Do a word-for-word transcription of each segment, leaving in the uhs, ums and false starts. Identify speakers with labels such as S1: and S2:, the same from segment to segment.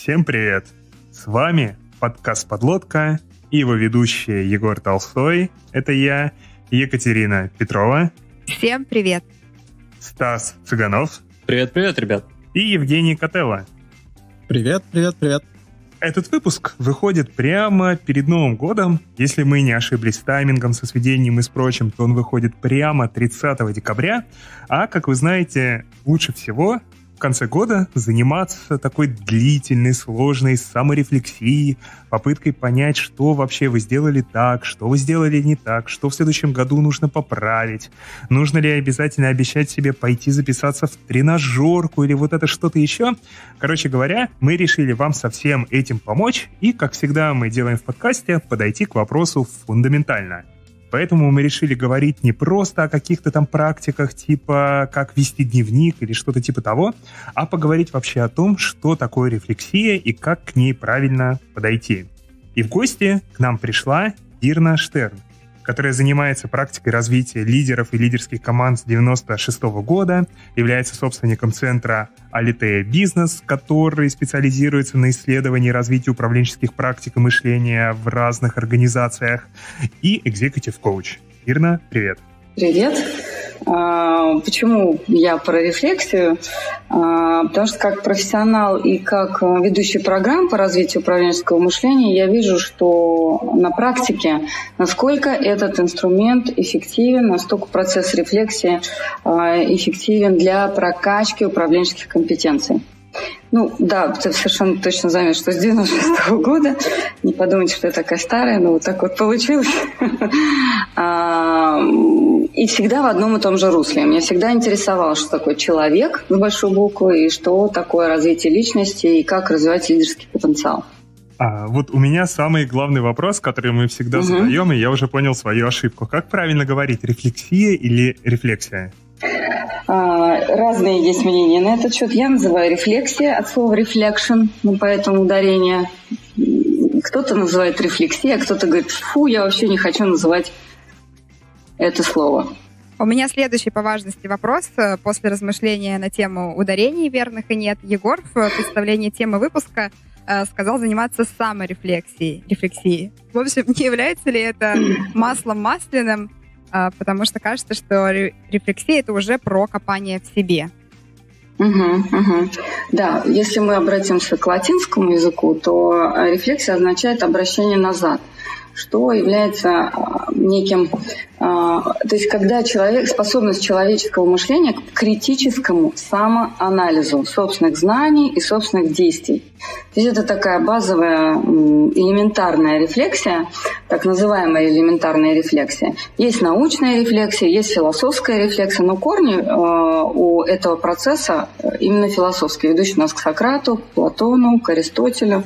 S1: Всем привет! С вами подкаст «Подлодка» и его ведущие Егор Толстой, это я, Екатерина Петрова.
S2: Всем привет!
S1: Стас Цыганов.
S3: Привет-привет, ребят!
S1: И Евгений Котелло.
S4: Привет, привет, привет.
S1: Этот выпуск выходит прямо перед Новым годом. Если мы не ошиблись с таймингом, со сведением и с прочим, то он выходит прямо тридцатого декабря. А, как вы знаете, лучше всего в конце года заниматься такой длительной, сложной саморефлексией, попыткой понять, что вообще вы сделали так, что вы сделали не так, что в следующем году нужно поправить, нужно ли обязательно обещать себе пойти записаться в тренажерку или вот это что-то еще. Короче говоря, мы решили вам со всем этим помочь и, как всегда мы делаем в подкасте, подойти к вопросу фундаментально. Поэтому мы решили говорить не просто о каких-то там практиках, типа как вести дневник или что-то типа того, а поговорить вообще о том, что такое рефлексия и как к ней правильно подойти. И в гости к нам пришла Ирна Штерн, которая занимается практикой развития лидеров и лидерских команд с девяносто шестого года, является собственником центра Alitea Business, который специализируется на исследовании и развитии управленческих практик и мышления в разных организациях, и executive coach. Ирна, привет.
S5: Привет. Почему я про рефлексию? Потому что как профессионал и как ведущий программ по развитию управленческого мышления я вижу, что на практике, насколько этот инструмент эффективен, настолько процесс рефлексии эффективен для прокачки управленческих компетенций. Ну, да, ты совершенно точно заметил, что с девяносто шестого года. Не подумайте, что я такая старая, но вот так вот получилось. И всегда в одном и том же русле. Меня всегда интересовало, что такое человек с большой буквы, и что такое развитие личности, и как развивать лидерский потенциал.
S1: А, вот у меня самый главный вопрос, который мы всегда угу. задаем, и я уже понял свою ошибку. Как правильно говорить, рефлексия или рефлексия?
S5: Разные есть мнения на этот счет. Я называю рефлексия от слова reflection, ну, поэтому ударение. Кто-то называет рефлексия, а кто-то говорит, фу, я вообще не хочу называть это слово.
S2: У меня следующий по важности вопрос. После размышления на тему ударений верных и нет, Егор в представлении темы выпуска сказал заниматься саморефлексией. Рефлексией. В общем, не является ли это маслом масляным? Потому что кажется, что рефлексия — это уже про копание в себе.
S5: Угу, угу. Да, если мы обратимся к латинскому языку, то рефлексия означает обращение назад, что является неким... То есть когда человек, способность человеческого мышления к критическому самоанализу собственных знаний и собственных действий. То есть это такая базовая элементарная рефлексия, так называемая элементарная рефлексия. Есть научная рефлексия, есть философская рефлексия, но корни у этого процесса именно философские, ведущие нас к Сократу, к Платону, к Аристотелю.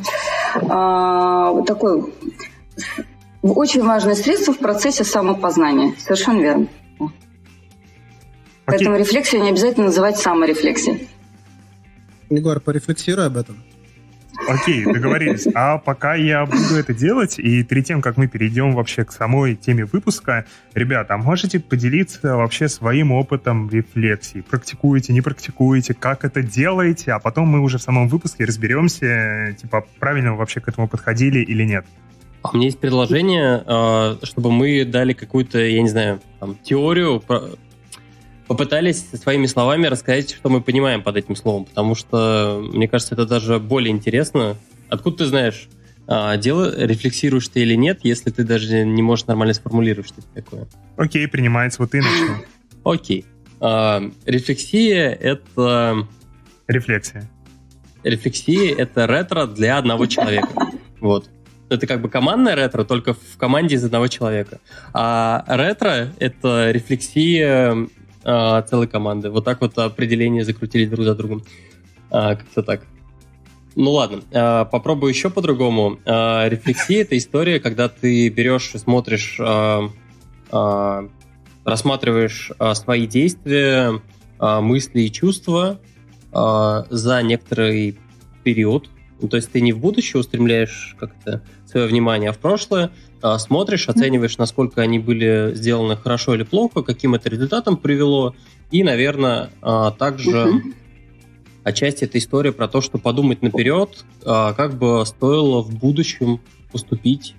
S5: Такой... Очень важное средство в процессе самопознания. Совершенно верно. Okay. Поэтому рефлексию не обязательно называть саморефлексией.
S4: Егор, порефлексируй об этом.
S1: Окей, okay, договорились. А пока я буду это делать, и перед тем, как мы перейдем вообще к самой теме выпуска, ребята, а можете поделиться вообще своим опытом рефлексии? Практикуете, не практикуете, как это делаете, а потом мы уже в самом выпуске разберемся, типа, правильно вы вообще к этому подходили или нет.
S3: У меня есть предложение, чтобы мы дали какую-то, я не знаю, там, теорию, попытались своими словами рассказать, что мы понимаем под этим словом, потому что, мне кажется, это даже более интересно. Откуда ты знаешь, дело, рефлексируешь ты или нет, если ты даже не можешь нормально сформулировать, что это такое?
S1: Окей, принимается, вот и начну.
S3: Окей. Рефлексия — это...
S1: Рефлексия.
S3: Рефлексия — это ретро для одного человека. Вот. Это как бы командное ретро, только в команде из одного человека. А ретро — это рефлексия а, целой команды. Вот так вот определения закрутили друг за другом. А, как-то так. Ну ладно, а, попробую еще по-другому. А, рефлексия — это история, когда ты берешь и смотришь, а, а, рассматриваешь а, свои действия, а, мысли и чувства а, за некоторый период. Ну, то есть ты не в будущее устремляешь как-то свое внимание, а в прошлое, а, смотришь, оцениваешь, насколько они были сделаны хорошо или плохо, каким это результатом привело, и, наверное, а, также отчасти это история про то, что подумать наперед, как бы стоило в будущем поступить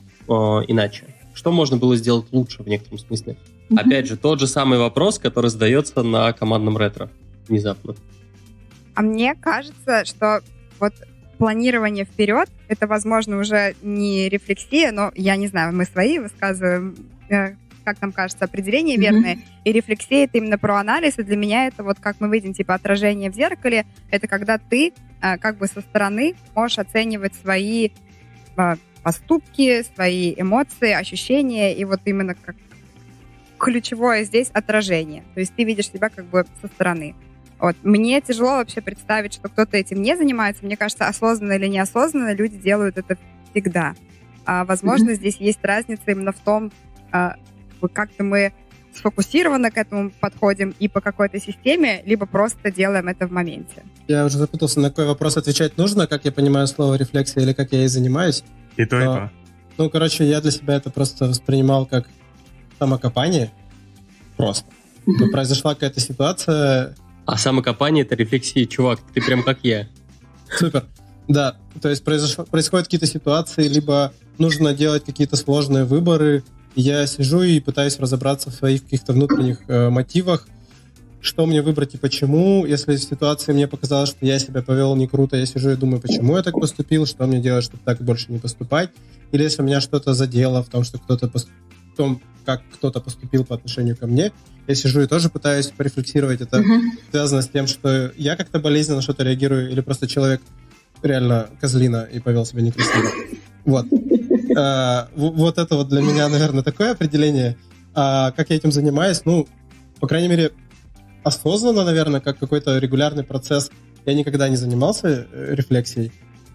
S3: иначе. Что можно было сделать лучше в некотором смысле? Mm-hmm. Опять же, тот же самый вопрос, который задается на командном ретро внезапно.
S2: А мне кажется, что вот планирование вперед, это, возможно, уже не рефлексия, но, я не знаю, мы свои высказываем, э, как нам кажется, определения mm-hmm. верные, и рефлексия — это именно про анализ, и для меня это вот как мы видим, типа, отражение в зеркале, это когда ты э, как бы со стороны можешь оценивать свои э, поступки, свои эмоции, ощущения, и вот именно как ключевое здесь отражение, то есть ты видишь себя как бы со стороны. Вот. Мне тяжело вообще представить, что кто-то этим не занимается. Мне кажется, осознанно или неосознанно люди делают это всегда. А, возможно, mm-hmm. здесь есть разница именно в том, а, как-то мы сфокусированно к этому подходим и по какой-то системе, либо просто делаем это в моменте.
S4: Я уже запутался, на какой вопрос отвечать нужно, как я понимаю слово рефлексия или как я ей занимаюсь.
S1: И то, и то.
S4: Ну, короче, я для себя это просто воспринимал как самокопание. Просто. Mm-hmm. Произошла какая-то ситуация...
S3: А самокопание — это рефлексия, чувак, ты прям как я.
S4: Супер. Да, то есть произошло, происходят какие-то ситуации, либо нужно делать какие-то сложные выборы, и я сижу и пытаюсь разобраться в своих каких-то внутренних э, мотивах, что мне выбрать и почему. Если в ситуации мне показалось, что я себя повел не круто, я сижу и думаю, почему я так поступил, что мне делать, чтобы так больше не поступать. Или если меня что-то задело в том, что кто-то пост... в том, как кто-то поступил по отношению ко мне, я сижу и тоже пытаюсь порефлексировать. Это uh-huh. связано с тем, что я как-то болезненно на что-то реагирую, или просто человек реально козлина и повел себя некрасиво. Вот. А, вот это вот для меня, наверное, такое определение. А как я этим занимаюсь? Ну, по крайней мере, осознанно, наверное, как какой-то регулярный процесс. Я никогда не занимался рефлексией.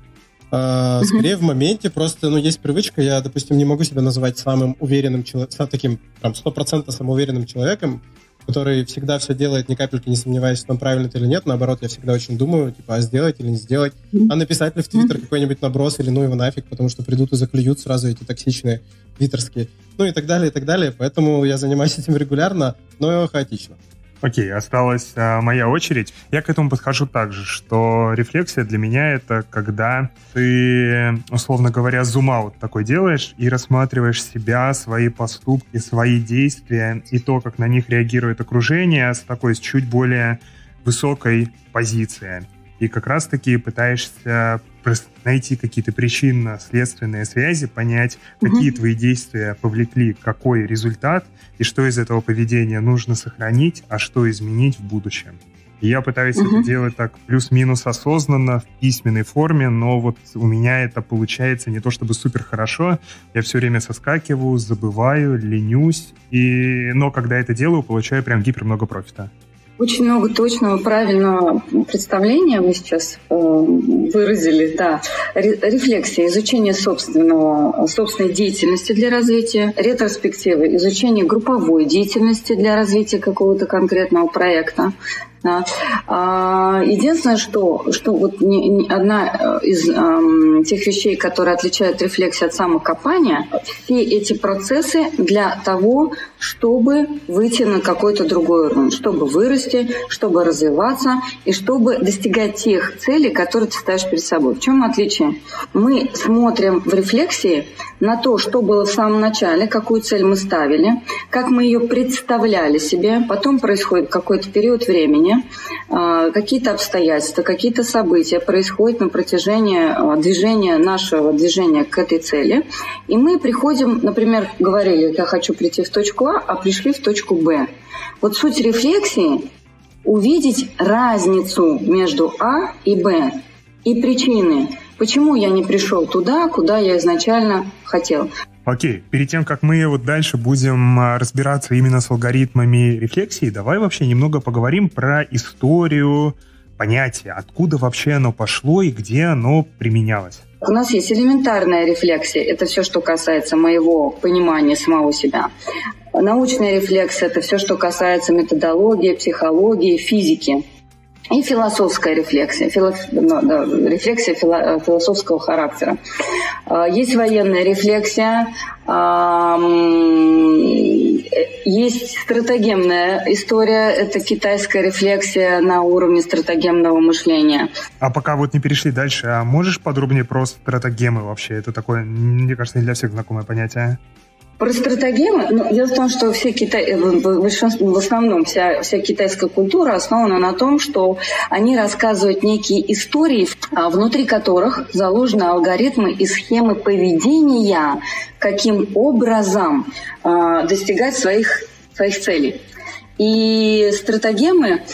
S4: Uh, скорее в моменте просто, ну, есть привычка, я, допустим, не могу себя называть самым уверенным человеком, таким, прям, сто процентов самоуверенным человеком, который всегда все делает, ни капельки не сомневаясь, в том, правильно это или нет. Наоборот, я всегда очень думаю, типа, а сделать или не сделать, а написать ли в Твиттер mm-hmm. какой-нибудь наброс или ну его нафиг, потому что придут и заклюют сразу эти токсичные твиттерские, ну и так далее, и так далее. Поэтому я занимаюсь этим регулярно, но хаотично.
S1: Окей, осталась а, моя очередь. Я к этому подхожу так же, что рефлексия для меня — это когда ты, условно говоря, зум-аут такой делаешь и рассматриваешь себя, свои поступки, свои действия и то, как на них реагирует окружение с такой, с чуть более высокой позиции. И как раз-таки пытаешься найти какие-то причинно-следственные связи, понять, какие mm-hmm. твои действия повлекли какой результат, и что из этого поведения нужно сохранить, а что изменить в будущем. И я пытаюсь mm-hmm. это делать так плюс-минус осознанно, в письменной форме, но вот у меня это получается не то чтобы супер хорошо. Я все время соскакиваю, забываю, ленюсь, и... но когда это делаю, получаю прям гипер много профита.
S5: Очень много точного, правильного представления вы сейчас э, выразили. Да. Рефлексия, изучение собственного, собственной деятельности для развития, ретроспектива, изучение групповой деятельности для развития какого-то конкретного проекта. Да. А, единственное, что, что вот не, не одна из эм, тех вещей, которые отличают рефлексию от самокопания, все эти процессы для того, чтобы выйти на какой-то другой уровень, чтобы вырасти, чтобы развиваться и чтобы достигать тех целей, которые ты ставишь перед собой. В чем отличие? Мы смотрим в рефлексии на то, что было в самом начале, какую цель мы ставили, как мы ее представляли себе, потом происходит какой-то период времени, какие-то обстоятельства, какие-то события происходят на протяжении движения, нашего движения к этой цели. И мы приходим, например, говорили, я хочу прийти в точку А, а пришли в точку Б. Вот суть рефлексии – увидеть разницу между А и Б и причины, почему я не пришел туда, куда я изначально хотел.
S1: Окей, перед тем, как мы вот дальше будем разбираться именно с алгоритмами рефлексии, давай вообще немного поговорим про историю понятия, откуда вообще оно пошло и где оно применялось.
S5: У нас есть элементарная рефлексия, это все, что касается моего понимания самого себя. Научная рефлексия – это все, что касается методологии, психологии, физики. И философская рефлексия, фило, да, рефлексия фило, философского характера. Есть военная рефлексия, есть стратегемная история, это китайская рефлексия на уровне стратегемного мышления.
S1: А пока вот не перешли дальше, а можешь подробнее про стратегемы вообще? Это такое, мне кажется, не для всех знакомое понятие.
S5: Про стратегемы, ну, дело в том, что все Китай, в, в основном вся, вся китайская культура основана на том, что они рассказывают некие истории, внутри которых заложены алгоритмы и схемы поведения, каким образом э, достигать своих, своих целей. И стратегемы, э,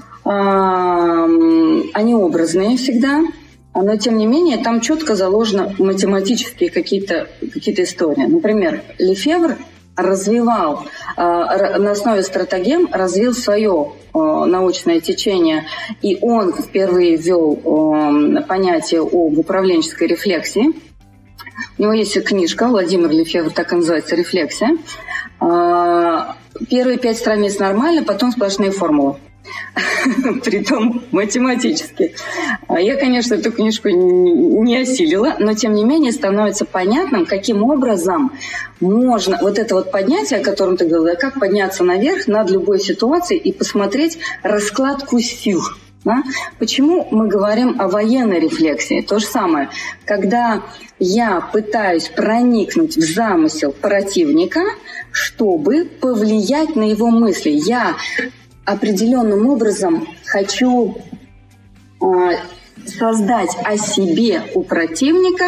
S5: они образные всегда. Но, тем не менее, там четко заложены математические какие-то, какие-то истории. Например, Лефевр развивал, э, на основе стратегем развил свое э, научное течение, и он впервые ввел э, понятие об управленческой рефлексии. У него есть книжка, Владимир Лефевр, так и называется, «Рефлексия». Э, первые пять страниц нормально, потом сплошные формулы. Притом математически. Я, конечно, эту книжку не осилила, но, тем не менее, становится понятным, каким образом можно вот это вот поднятие, о котором ты говорила, как подняться наверх над любой ситуацией и посмотреть раскладку сил. Да? Почему мы говорим о военной рефлексии? То же самое. Когда я пытаюсь проникнуть в замысел противника, чтобы повлиять на его мысли, я определенным образом хочу э, создать о себе у противника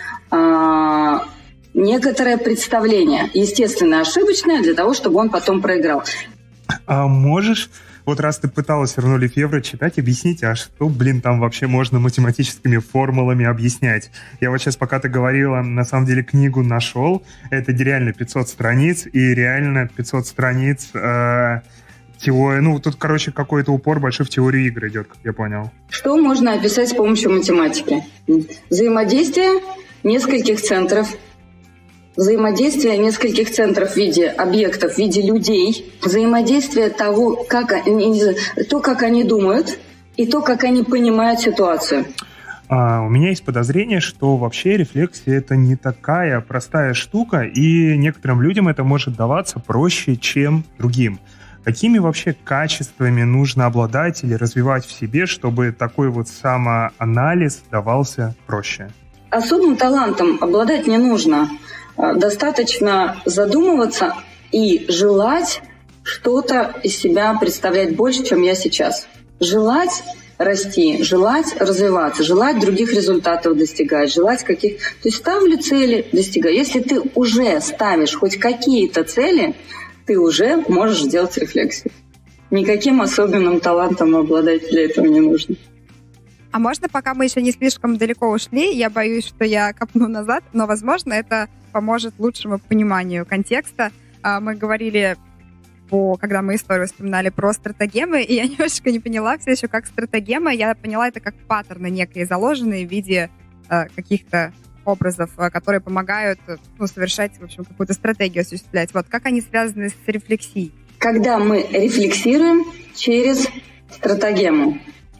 S5: э, некоторое представление, естественно, ошибочное, для того, чтобы он потом проиграл.
S1: А можешь, вот раз ты пыталась все равно Лефевра читать, объяснить, а что, блин, там вообще можно математическими формулами объяснять? Я вот сейчас, пока ты говорила, на самом деле книгу нашел, это реально пятьсот страниц, и реально пятьсот страниц... Э, Теория, ну, тут, короче, какой-то упор большой в теорию игр идет, как я понял.
S5: Что можно описать с помощью математики? Взаимодействие нескольких центров. Взаимодействие нескольких центров в виде объектов, в виде людей. Взаимодействие того, как они, то, как они думают, и то, как они понимают ситуацию.
S1: А, у меня есть подозрение, что вообще рефлексия — это не такая простая штука, и некоторым людям это может даваться проще, чем другим. Какими вообще качествами нужно обладать или развивать в себе, чтобы такой вот самоанализ давался проще?
S5: Особым талантом обладать не нужно. Достаточно задумываться и желать что-то из себя представлять больше, чем я сейчас. Желать расти, желать развиваться, желать других результатов достигать, желать каких... То есть ставлю цели, достигаю. Если ты уже ставишь хоть какие-то цели, ты уже можешь сделать рефлексию. Никаким особенным талантом обладать для этого не нужно.
S2: А можно, пока мы еще не слишком далеко ушли, я боюсь, что я копну назад, но, возможно, это поможет лучшему пониманию контекста. Мы говорили, по, когда мы историю вспоминали, про стратегемы, и я немножечко не поняла все еще, как стратегема. Я поняла это как паттерны некие, заложенные в виде каких-то образов, которые помогают, ну, совершать, в общем, какую-то стратегию осуществлять. Вот как они связаны с рефлексией?
S5: Когда мы рефлексируем через стратегему,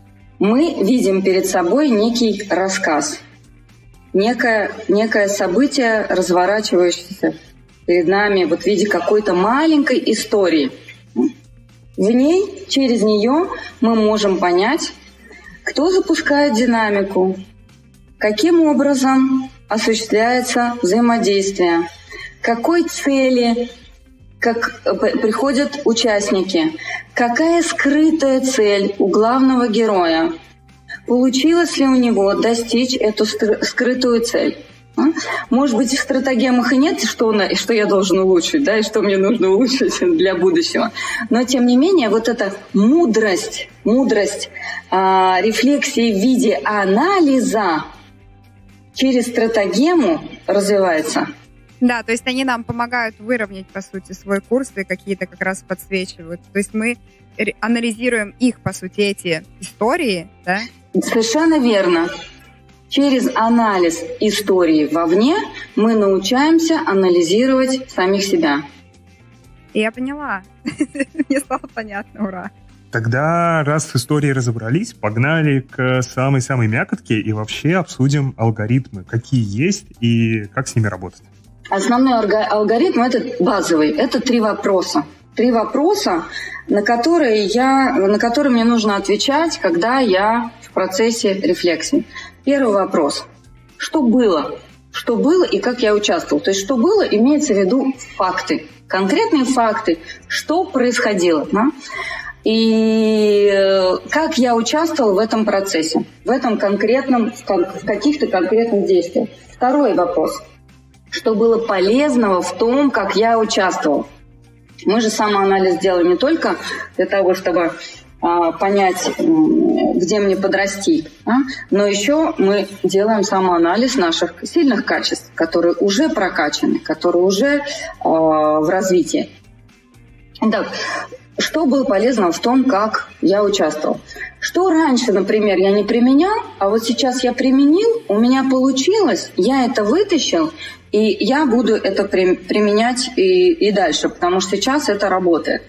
S5: мы видим перед собой некий рассказ, некое, некое событие, разворачивающееся перед нами вот в виде какой-то маленькой истории. В ней, через нее мы можем понять, кто запускает динамику, каким образом осуществляется взаимодействие, к какой цели как приходят участники, какая скрытая цель у главного героя, получилось ли у него достичь эту скрытую цель. Может быть, в стратегемах и нет, что, что я должен улучшить, да, и что мне нужно улучшить для будущего. Но, тем не менее, вот эта мудрость, мудрость э, рефлексии в виде анализа через стратегему развивается.
S2: Да, то есть они нам помогают выровнять, по сути, свой курс и какие-то как раз подсвечивают. То есть мы анализируем их, по сути, эти истории, да?
S5: Совершенно верно. Через анализ истории вовне мы научаемся анализировать самих себя.
S2: Я поняла. Мне стало понятно, ура.
S1: Тогда, раз с историей разобрались, погнали к самой-самой мякотке и вообще обсудим алгоритмы, какие есть и как с ними работать.
S5: основной алгоритм – это базовый, это три вопроса. Три вопроса, на которые, я, на которые мне нужно отвечать, когда я в процессе рефлексии. Первый вопрос. Что было? Что было и как я участвовал? То есть что было, имеется в виду факты. Конкретные факты, что происходило. Да? И как я участвовал в этом процессе, в этом конкретном, в каких-то конкретных действиях. Второй вопрос. Что было полезного в том, как я участвовал? Мы же самоанализ делаем не только для того, чтобы а, понять, где мне подрасти, а, но еще мы делаем самоанализ наших сильных качеств, которые уже прокачаны, которые уже а, в развитии. Итак, что было полезного в том, как я участвовал? Что раньше, например, я не применял, а вот сейчас я применил, у меня получилось, я это вытащил, и я буду это применять и, и дальше, потому что сейчас это работает.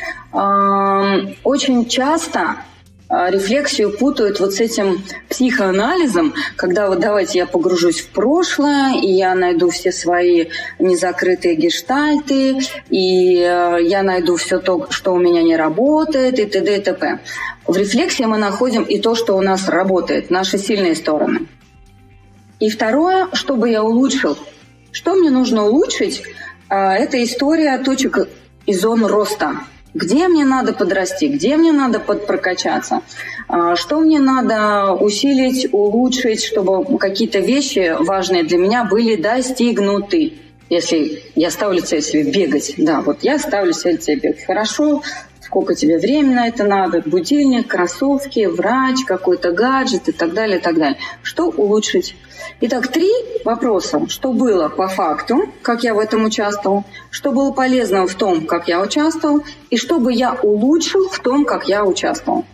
S5: Очень часто рефлексию путают вот с этим психоанализом, когда вот давайте я погружусь в прошлое, и я найду все свои незакрытые гештальты, и я найду все то, что у меня не работает, и т.д. и т.п. В рефлексии мы находим и то, что у нас работает, наши сильные стороны. И второе, чтобы я улучшил. Что мне нужно улучшить? Это история точек и зон роста. Где мне надо подрасти, где мне надо подпрокачаться, что мне надо усилить, улучшить, чтобы какие-то вещи важные для меня были достигнуты. Если я ставлю цель себе бегать, да, вот я ставлю цель себе бегать. Хорошо, сколько тебе времени на это надо, будильник, кроссовки, врач, какой-то гаджет и так далее, и так далее. Что улучшить? Итак, три вопроса. Что было по факту, как я в этом участвовал, что было полезного в том, как я участвовал, и что бы я улучшил в том, как я участвовал.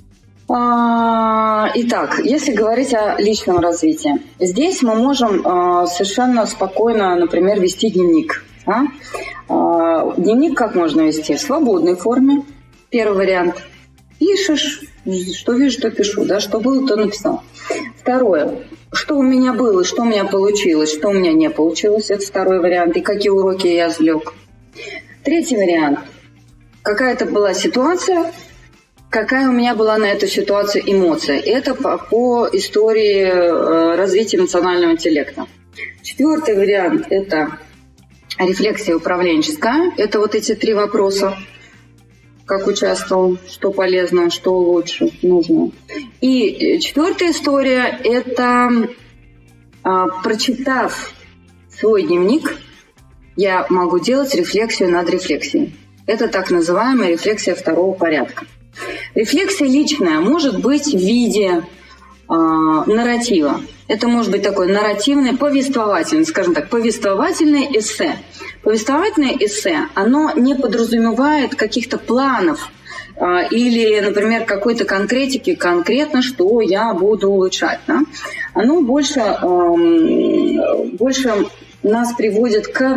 S5: Итак, если говорить о личном развитии, здесь мы можем совершенно спокойно, например, вести дневник. Дневник как можно вести? В свободной форме. Первый вариант. Пишешь, что вижу, что пишу, да, что было, то написал. Второе. Что у меня было, что у меня получилось, что у меня не получилось. Это второй вариант. И какие уроки я извлек. Третий вариант. Какая-то была ситуация, какая у меня была на эту ситуацию эмоция. Это по, по истории э, развития эмоционального интеллекта. Четвертый вариант – это рефлексия управленческая. Это вот эти три вопроса. Как участвовал, что полезно, что лучше, нужно. И четвертая история – это, а, прочитав свой дневник, я могу делать рефлексию над рефлексией. Это так называемая рефлексия второго порядка. Рефлексия личная может быть в виде а, нарратива. Это может быть такое нарративное, повествовательное, скажем так, повествовательное эссе. Повествовательное эссе, оно не подразумевает каких-то планов а, или, например, какой-то конкретики, конкретно, что я буду улучшать. Да? Оно больше, эм, больше нас приводит к...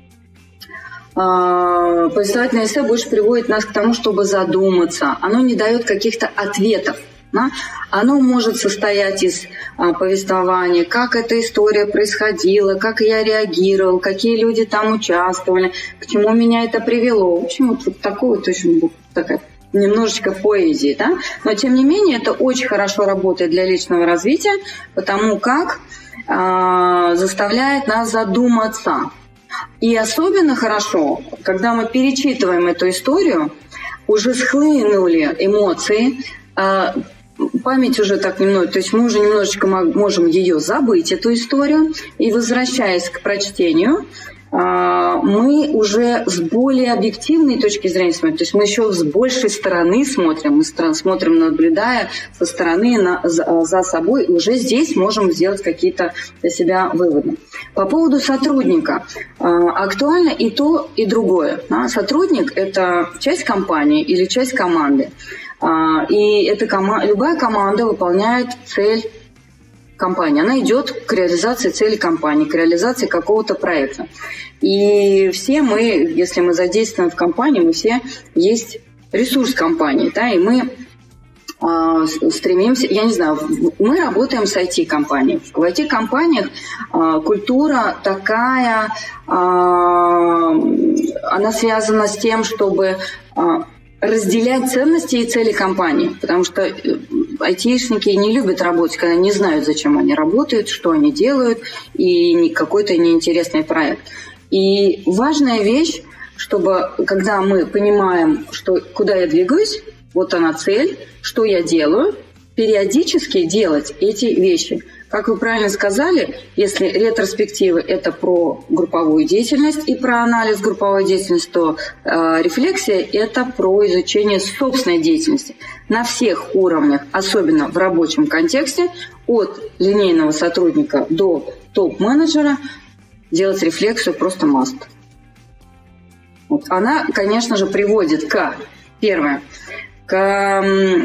S5: Э, повествовательное эссе больше приводит нас к тому, чтобы задуматься. Оно не дает каких-то ответов. Да? Оно может состоять из а, повествования, как эта история происходила, как я реагировал, какие люди там участвовали, к чему меня это привело. В общем, вот такое вот очень такая немножечко поэзии. Да? Но, тем не менее, это очень хорошо работает для личного развития, потому как а, заставляет нас задуматься. И особенно хорошо, когда мы перечитываем эту историю, уже схлынули эмоции, а, память уже так немного, то есть мы уже немножечко можем ее забыть, эту историю, и возвращаясь к прочтению, мы уже с более объективной точки зрения смотрим, то есть мы еще с большей стороны смотрим, мы смотрим, наблюдая со стороны на, за, за собой, и уже здесь можем сделать какие-то для себя выводы. По поводу сотрудника. Актуально и то, и другое. Сотрудник – это часть компании или часть команды. И эта кома- любая команда выполняет цель компании. Она идет к реализации цели компании, к реализации какого-то проекта. И все мы, если мы задействуем в компании, мы все есть ресурс компании. Да, и мы э, стремимся, я не знаю, мы работаем с ай ти-компанией. В ай ти-компаниях э, культура такая, э, она связана с тем, чтобы э, разделять ценности и цели компании, потому что айтишники не любят работать, когда не знают, зачем они работают, что они делают, и какой-то неинтересный проект. И важная вещь, чтобы, когда мы понимаем, что, куда я двигаюсь, вот она цель, что я делаю, периодически делать эти вещи. Как вы правильно сказали, если ретроспективы – это про групповую деятельность и про анализ групповой деятельности, то э, рефлексия – это про изучение собственной деятельности на всех уровнях, особенно в рабочем контексте, от линейного сотрудника до топ-менеджера, делать рефлексию просто must. Вот. Она, конечно же, приводит к, первое, к,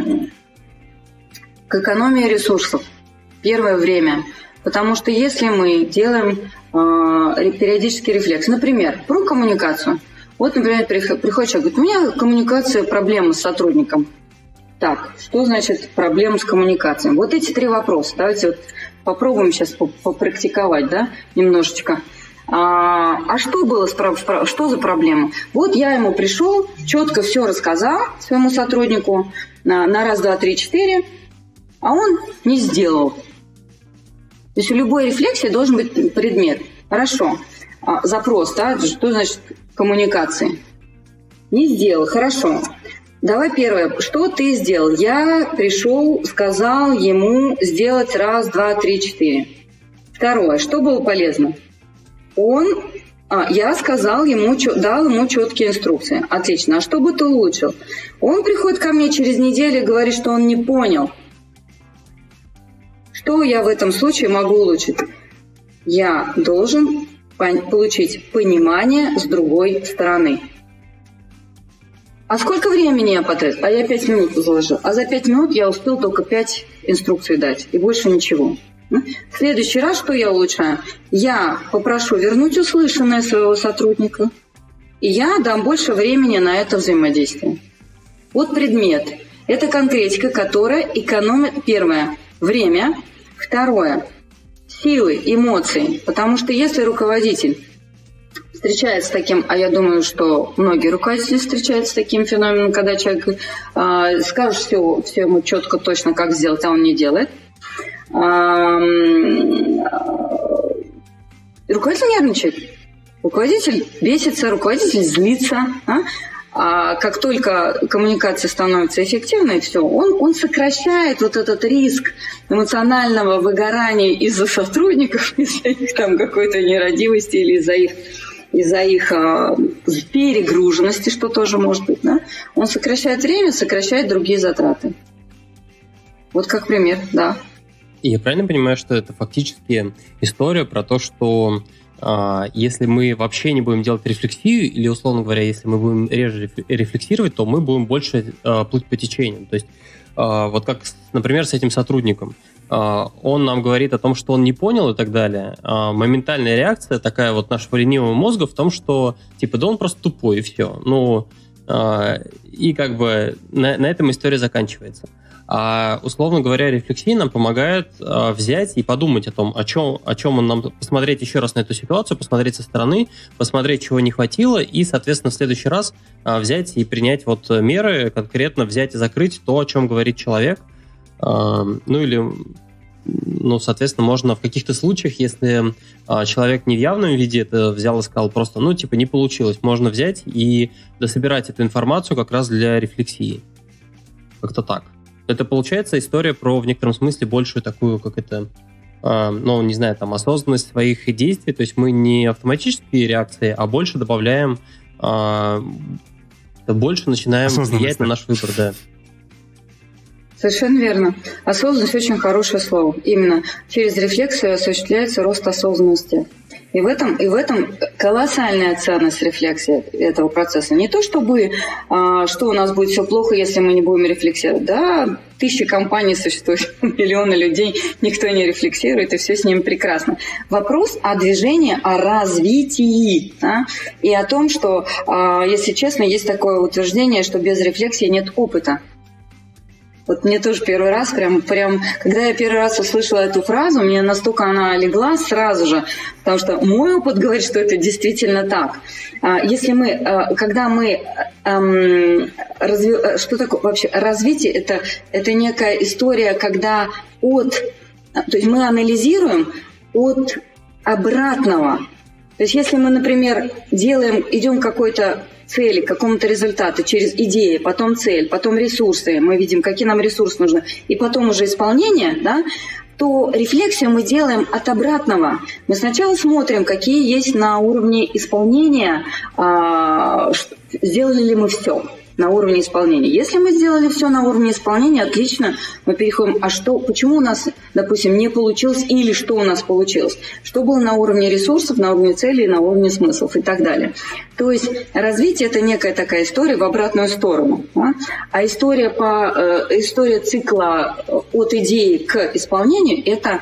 S5: к экономии ресурсов. Первое время. Потому что если мы делаем э, периодический рефлекс, например, про коммуникацию. Вот, например, приходит человек, говорит, у меня коммуникация, проблемы с сотрудником. Так, что значит проблема с коммуникацией? Вот эти три вопроса. Давайте вот попробуем сейчас попрактиковать, да, немножечко. А, а что было, что за проблема? Вот я ему пришел, четко все рассказал своему сотруднику на, на раз, два, три, четыре, а он не сделал. То есть у любой рефлексии должен быть предмет. Хорошо. А, запрос, да? Что значит коммуникации? Не сделал. Хорошо. Давай первое. Что ты сделал? Я пришел, сказал ему сделать раз, два, три, четыре. Второе. Что было полезно? Он... А, я сказал ему, дал ему четкие инструкции. Отлично. А что бы ты улучшил? Он приходит ко мне через неделю и говорит, что он не понял. Что я в этом случае могу улучшить? Я должен получить понимание с другой стороны. А сколько времени я потратил? А я пять минут заложил. А за пять минут я успел только пять инструкций дать. И больше ничего. В следующий раз что я улучшаю? Я попрошу вернуть услышанное своего сотрудника. И я дам больше времени на это взаимодействие. Вот предмет. Это конкретика, которая экономит, первое, время. Второе. Силы, эмоции. Потому что если руководитель встречается с таким, а я думаю, что многие руководители встречаются с таким феноменом, когда человек э, скажет все, все ему четко, точно, как сделать, а он не делает. Э, руководитель нервничает. Руководитель бесится, руководитель злится. А? А как только коммуникация становится эффективной, все, он, он сокращает вот этот риск эмоционального выгорания из-за сотрудников, из-за их там какой-то нерадивости или из-за их, из-за их а, перегруженности, что тоже может быть. Да? Он сокращает время, сокращает другие затраты. Вот как пример, да.
S3: И я правильно понимаю, что это фактически история про то, что если мы вообще не будем делать рефлексию, или, условно говоря, если мы будем реже рефлексировать, то мы будем больше э, плыть по течению. То есть, э, вот как, например, с этим сотрудником. Э, он нам говорит о том, что он не понял и так далее. Э, моментальная реакция такая вот нашего ленивого мозга в том, что, типа, да он просто тупой, и все. Ну, э, и как бы на, на этом история заканчивается. А, условно говоря, рефлексия нам помогает а, взять и подумать о том, о чем, о чем он нам... Посмотреть еще раз на эту ситуацию, посмотреть со стороны, посмотреть, чего не хватило, и, соответственно, в следующий раз а, взять и принять вот меры, конкретно взять и закрыть то, о чем говорит человек. А, ну или, ну, соответственно, можно в каких-то случаях, если а, человек не в явном виде это взял и сказал просто, ну, типа, не получилось, можно взять и дособирать эту информацию как раз для рефлексии. Как-то так. Это получается история про, в некотором смысле, большую такую, как это, э, ну, не знаю, там, осознанность своих действий. То есть мы не автоматические реакции, а больше добавляем, э, больше начинаем влиять на наш выбор, да.
S5: Совершенно верно. Осознанность – очень хорошее слово. Именно через рефлексию осуществляется рост осознанности. И в этом, и в этом колоссальная ценность рефлексии этого процесса. Не то, чтобы а, что у нас будет все плохо, если мы не будем рефлексировать. Да, тысячи компаний существует, миллионы людей, никто не рефлексирует, и все с ними прекрасно. Вопрос о движении, о развитии. Да? И о том, что, а, если честно, есть такое утверждение, что без рефлексии нет опыта. Вот мне тоже первый раз, прям, прям, когда я первый раз услышала эту фразу, мне настолько она легла сразу же, потому что мой опыт говорит, что это действительно так. Если мы, когда мы, эм, разви... что такое вообще развитие? Это, это некая история, когда от, то есть мы анализируем от обратного. То есть если мы, например, делаем, идем к какой-то цели, к какому-то результату через идеи, потом цель, потом ресурсы, мы видим, какие нам ресурсы нужны, и потом уже исполнение, да, то рефлексию мы делаем от обратного. Мы сначала смотрим, какие есть на уровне исполнения, а, сделали ли мы все на уровне исполнения. Если мы сделали все на уровне исполнения, отлично, мы переходим, а что, почему у нас, допустим, не получилось или что у нас получилось? Что было на уровне ресурсов, на уровне целей, на уровне смыслов и так далее. То есть развитие – это некая такая история в обратную сторону. Да? А история, по, э, история цикла от идеи к исполнению – это…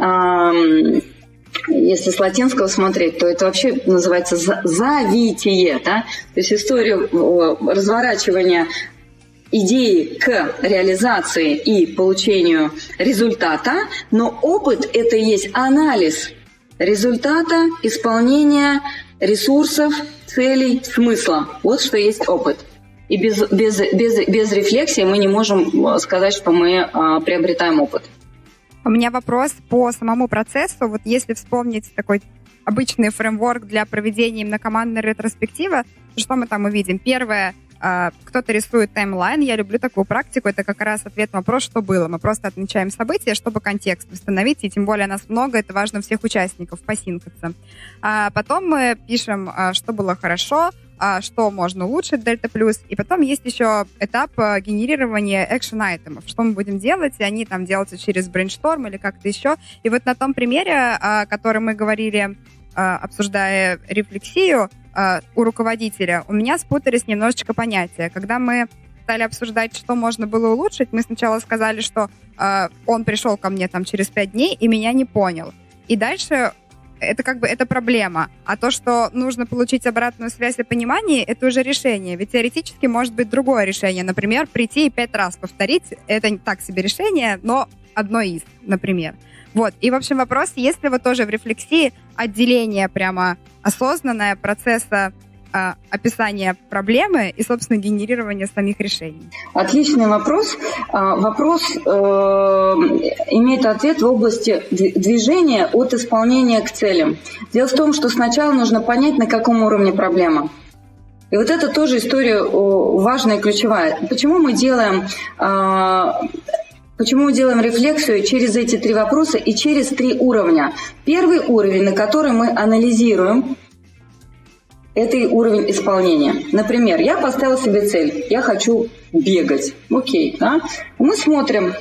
S5: Э, если с латинского смотреть, то это вообще называется завитие, да? То есть история разворачивания идеи к реализации и получению результата, но опыт – это и есть анализ результата, исполнения ресурсов, целей, смысла. Вот что есть опыт. И без, без, без, без рефлексии мы не можем сказать, что мы а, приобретаем опыт.
S2: У меня вопрос по самому процессу. Вот если вспомнить такой обычный фреймворк для проведения именно командной ретроспективы, что мы там увидим? Первое, кто-то рисует таймлайн. Я люблю такую практику. Это как раз ответ на вопрос, что было. Мы просто отмечаем события, чтобы контекст восстановить. И тем более нас много, это важно всех участников посинкаться. А потом мы пишем, что было хорошо, что можно улучшить Дельта Плюс. И потом есть еще этап генерирования экшен-айтемов. Что мы будем делать? И они там делаются через брейншторм или как-то еще. И вот на том примере, о котором мы говорили, обсуждая рефлексию у руководителя, у меня спутались немножечко понятия. Когда мы стали обсуждать, что можно было улучшить, мы сначала сказали, что он пришел ко мне там через пять дней и меня не понял. И дальше это как бы это проблема. А то, что нужно получить обратную связь и понимание, это уже решение. Ведь теоретически может быть другое решение. Например, прийти и пять раз повторить. Это не так себе решение, но одно из, например. Вот. И, в общем, вопрос, есть ли вот тоже в рефлексии отделение прямо осознанное процесса э, описания проблемы и, собственно, генерирования самих решений?
S5: Отличный вопрос. Вопрос э, имеет ответ в области движения от исполнения к целям. Дело в том, что сначала нужно понять, на каком уровне проблема. И вот это тоже история важная и ключевая. Почему мы делаем... Э, Почему мы делаем рефлексию через эти три вопроса и через три уровня? Первый уровень, на который мы анализируем, это уровень исполнения. Например, я поставила себе цель, я хочу бегать. Окей, да? Мы смотрим,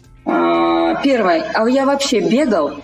S5: первое, а я вообще бегал?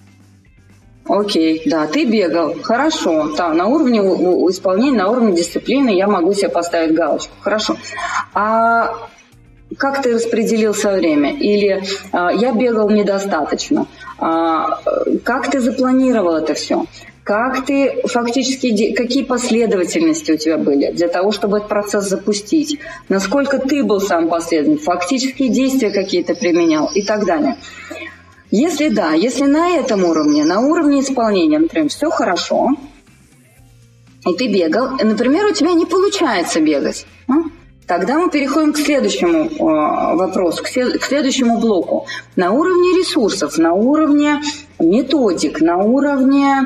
S5: Окей, да, ты бегал, хорошо, да, на уровне исполнения, на уровне дисциплины я могу себе поставить галочку, хорошо. А как ты распределился время? Или а, я бегал недостаточно? А, как ты запланировал это все? Как ты фактически, какие последовательности у тебя были для того, чтобы этот процесс запустить? Насколько ты был сам последовательным? Фактические действия какие-то применял и так далее. Если да, если на этом уровне, на уровне исполнения, например, все хорошо, и ты бегал, например, у тебя не получается бегать, тогда мы переходим к следующему э, вопросу, к, след- к следующему блоку. На уровне ресурсов, на уровне методик, на уровне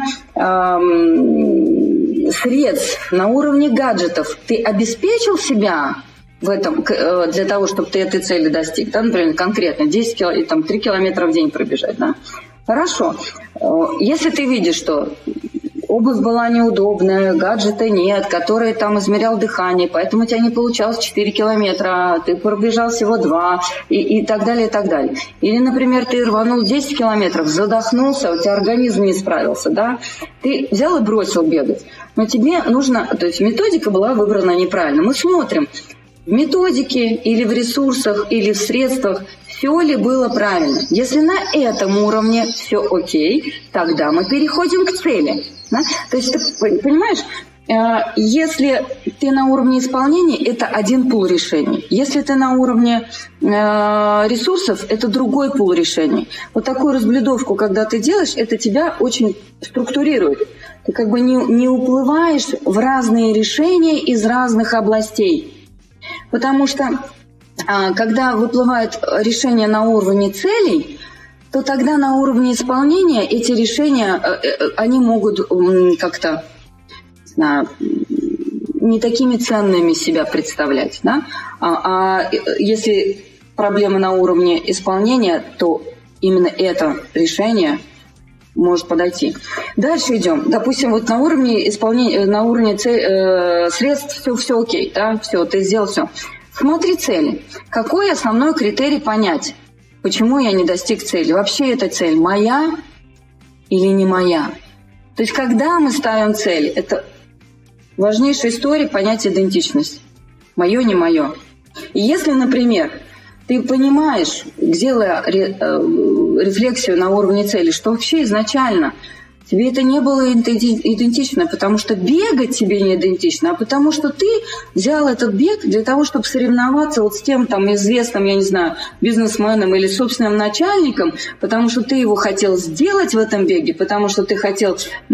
S5: э, средств, на уровне гаджетов ты обеспечил себя в этом э, для того, чтобы ты этой цели достиг? Да? Например, конкретно десять кило, там, три километра в день пробежать. Да? Хорошо. Э, если ты видишь, что обувь была неудобная, гаджета нет, который там измерял дыхание, поэтому у тебя не получалось четыре километра, ты пробежал всего два и, и так далее, и так далее. Или, например, ты рванул десять километров, задохнулся, у тебя организм не справился, да? Ты взял и бросил бегать. Но тебе нужно, то есть методика была выбрана неправильно. Мы смотрим, в методике или в ресурсах, или в средствах все ли было правильно. Если на этом уровне все окей, тогда мы переходим к цели. Да? То есть ты понимаешь, Если ты на уровне исполнения, это один пул решений. Если ты на уровне э, ресурсов, это другой пул решений. Вот такую разблюдовку, когда ты делаешь, это тебя очень структурирует. Ты как бы не, не уплываешь в разные решения из разных областей. Потому что э, когда выплывают решения на уровне целей, то тогда на уровне исполнения эти решения, э, э, они могут э, как-то не такими ценными себя представлять. Да? А, а если проблема на уровне исполнения, то именно это решение может подойти. Дальше идем. Допустим, вот на уровне исполнения, на уровне цель, э, средств все, все окей, да? Все, ты сделал все. Смотри цели. Какой основной критерий понять, почему я не достиг цели? Вообще эта цель моя или не моя? То есть, когда мы ставим цель, это важнейшая история понять идентичность. Мое, не мое. И если, например, ты понимаешь, делая рефлексию на уровне цели, что вообще изначально тебе это не было идентично, потому что бегать тебе не идентично, а потому что ты взял этот бег для того, чтобы соревноваться вот с тем там известным, я не знаю, бизнесменом или собственным начальником, потому что ты его хотел сделать в этом беге, потому что ты хотел, э,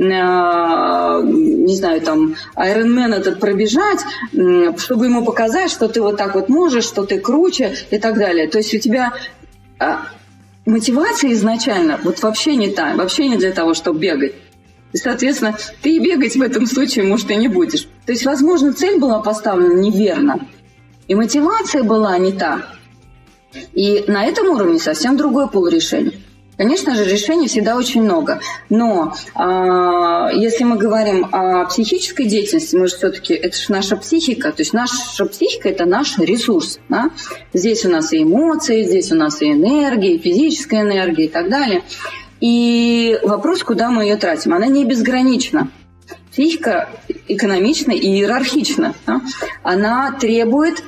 S5: не знаю, там, Ironman этот пробежать, э, чтобы ему показать, что ты вот так вот можешь, что ты круче и так далее. То есть у тебя... Э, мотивация изначально вот вообще не та, вообще не для того, чтобы бегать. И, соответственно, ты и бегать в этом случае, может, и не будешь. То есть, возможно, цель была поставлена неверно, и мотивация была не та. И на этом уровне совсем другой пул решений. Конечно же, решений всегда очень много. Но э, если мы говорим о психической деятельности, мы же все-таки, это же наша психика, то есть наша психика – это наш ресурс. Да? Здесь у нас и эмоции, здесь у нас и энергия, и физическая энергия и так далее. И вопрос, куда мы ее тратим, она не безгранична. Психика экономична и иерархична. Да? Она требует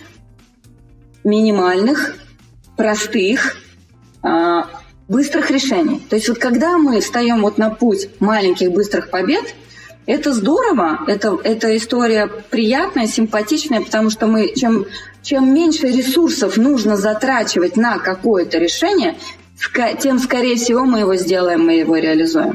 S5: минимальных, простых, э, быстрых решений. То есть вот когда мы встаем вот на путь маленьких быстрых побед, это здорово, это, это история приятная, симпатичная, потому что мы, чем, чем меньше ресурсов нужно затрачивать на какое-то решение, тем, скорее всего, мы его сделаем, мы его реализуем.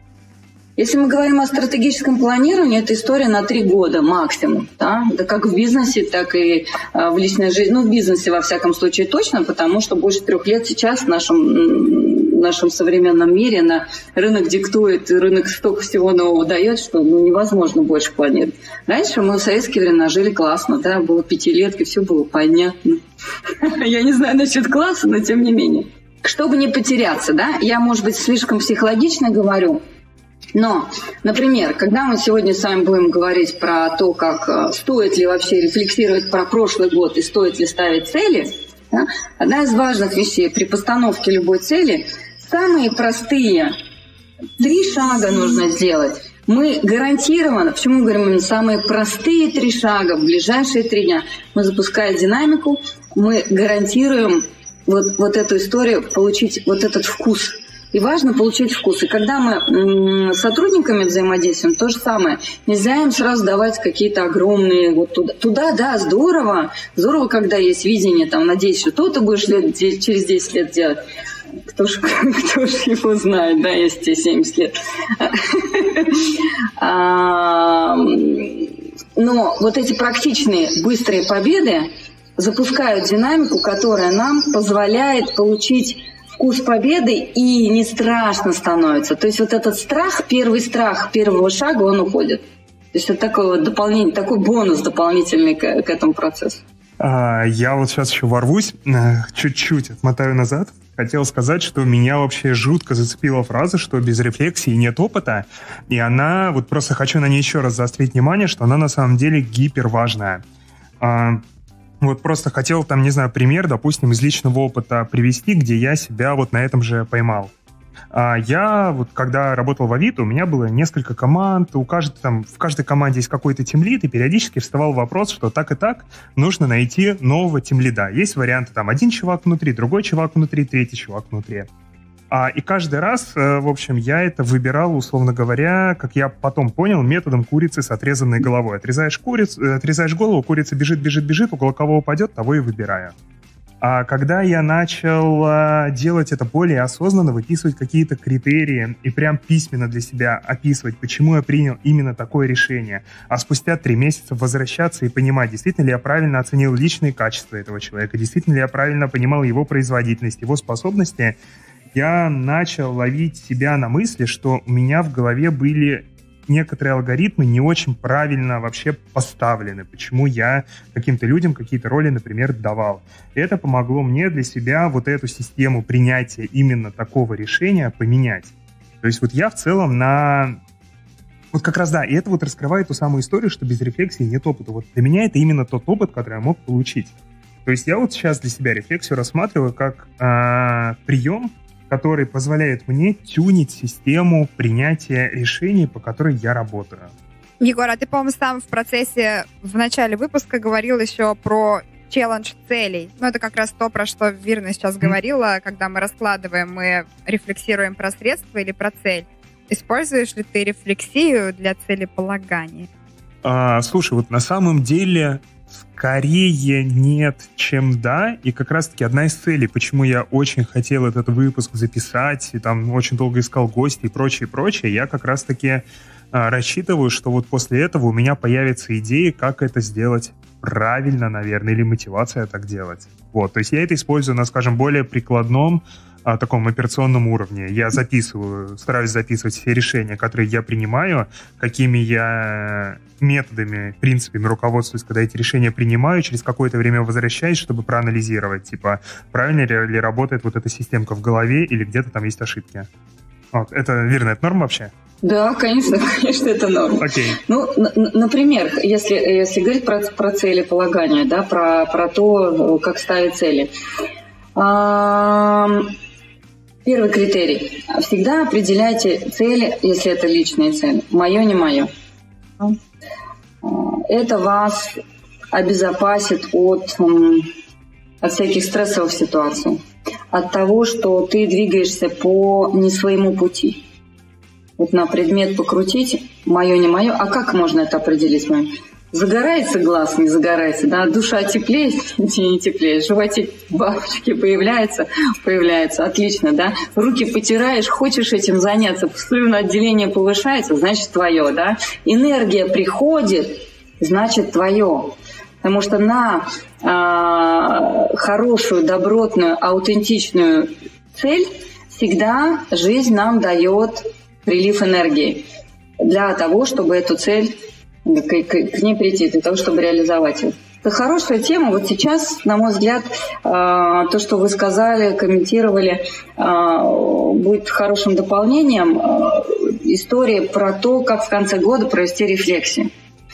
S5: Если мы говорим о стратегическом планировании, это история на три года максимум. Да? Это как в бизнесе, так и э, в личной жизни. Ну, в бизнесе, во всяком случае, точно, потому что больше трех лет сейчас в нашем, в нашем современном мире на рынок диктует, и рынок столько всего нового дает, что ну, невозможно больше планировать. Раньше мы в советские времена жили классно, да? Было пятилетки, все было понятно. Я не знаю насчет класса, но тем не менее. Чтобы не потеряться, да, я, может быть, слишком психологично говорю, но, например, когда мы сегодня с вами будем говорить про то, как стоит ли вообще рефлексировать про прошлый год и стоит ли ставить цели, да, одна из важных вещей при постановке любой цели – самые простые три шага нужно сделать. Мы гарантированно, почему мы говорим самые простые три шага в ближайшие три дня, мы запуская динамику, мы гарантируем вот, вот эту историю, получить вот этот вкус. И важно получить вкус. И когда мы с сотрудниками взаимодействуем, то же самое. Нельзя им сразу давать какие-то огромные... Вот туда, туда, да, здорово. Здорово, когда есть видение, там, надеюсь, что то ты будешь лет, через десять лет делать. Кто ж, кто ж его знает, да, если тебе семьдесят лет. Но вот эти практичные, быстрые победы запускают динамику, которая нам позволяет получить вкус победы, и не страшно становится. То есть вот этот страх, первый страх первого шага, он уходит. То есть это такой вот дополнение, такой бонус дополнительный к, к этому процессу.
S1: А, я вот сейчас еще ворвусь, чуть-чуть отмотаю назад. Хотел сказать, что меня вообще жутко зацепила фраза, что без рефлексии нет опыта. И она, вот просто хочу на ней еще раз заострить внимание, что она на самом деле гиперважная. А, Вот просто хотел там, не знаю, пример, допустим, из личного опыта привести, где я себя вот на этом же поймал. А я вот когда работал в Авито, у меня было несколько команд, у каждой, там, в каждой команде есть какой-то тимлид, и периодически вставал вопрос, что так и так нужно найти нового тимлида. Есть варианты, там, один чувак внутри, другой чувак внутри, третий чувак внутри. А, и каждый раз, в общем, я это выбирал, условно говоря, как я потом понял, методом курицы с отрезанной головой. Отрезаешь, курицу, отрезаешь голову, курица бежит, бежит, бежит, около кого упадет, того и выбираю. А когда я начал а, делать это более осознанно, выписывать какие-то критерии и прям письменно для себя описывать, почему я принял именно такое решение, а спустя три месяца возвращаться и понимать, действительно ли я правильно оценил личные качества этого человека, действительно ли я правильно понимал его производительность, его способности, я начал ловить себя на мысли, что у меня в голове были некоторые алгоритмы не очень правильно вообще поставлены, почему я каким-то людям какие-то роли, например, давал. И это помогло мне для себя вот эту систему принятия именно такого решения поменять. То есть вот я в целом на... Вот как раз да, и это вот раскрывает ту самую историю, что без рефлексии нет опыта. Вот для меня это именно тот опыт, который я мог получить. То есть я вот сейчас для себя рефлексию рассматриваю как э, прием, который позволяет мне тюнить систему принятия решений, по которой я работаю.
S2: Егор, а ты, по-моему, сам в процессе, в начале выпуска говорил еще про челлендж целей. Ну, это как раз то, про что Вирна сейчас mm. говорила, когда мы раскладываем, мы рефлексируем про средства или про цель. Используешь ли ты рефлексию для целеполагания?
S1: А, слушай, вот на самом деле... Скорее нет, чем да. И как раз-таки одна из целей, почему я очень хотел этот выпуск записать, и там очень долго искал гостей и прочее, прочее, я как раз-таки а, рассчитываю, что вот после этого у меня появятся идеи, как это сделать правильно, наверное, или мотивация так делать. Вот, то есть я это использую на, скажем, более прикладном а, таком операционном уровне. Я записываю, стараюсь записывать все решения, которые я принимаю, какими я методами, принципами руководствуюсь, когда эти решения принимаю, через какое-то время возвращаюсь, чтобы проанализировать, типа, правильно ли работает вот эта системка в голове или где-то там есть ошибки. Вот, это верно, это норм вообще?
S5: Да, конечно, конечно, это норм.
S1: Окей.
S5: Ну, н- например, если, если говорить про, про целеполагание, да, про, про то, как ставить цели. А- Первый критерий. Всегда определяйте цели, если это личные цели. Мое, не мое. Это вас обезопасит от, от всяких стрессовых ситуаций. От того, что ты двигаешься по не своему пути. Вот на предмет покрутить, мое, не мое. А как можно это определить? Загорается глаз, не загорается, да, душа теплеет, не теплеет, животик бабочки появляется, появляется, отлично, да, руки потираешь, хочешь этим заняться, слюноотделение повышается, значит твое, да, энергия приходит, значит твое, потому что на э, хорошую, добротную, аутентичную цель всегда жизнь нам дает прилив энергии для того, чтобы эту цель К, к, к ней прийти, для того, чтобы реализовать ее. Это хорошая тема. Вот сейчас, на мой взгляд, то, что вы сказали, комментировали, будет хорошим дополнением истории про то, как в конце года провести рефлексию.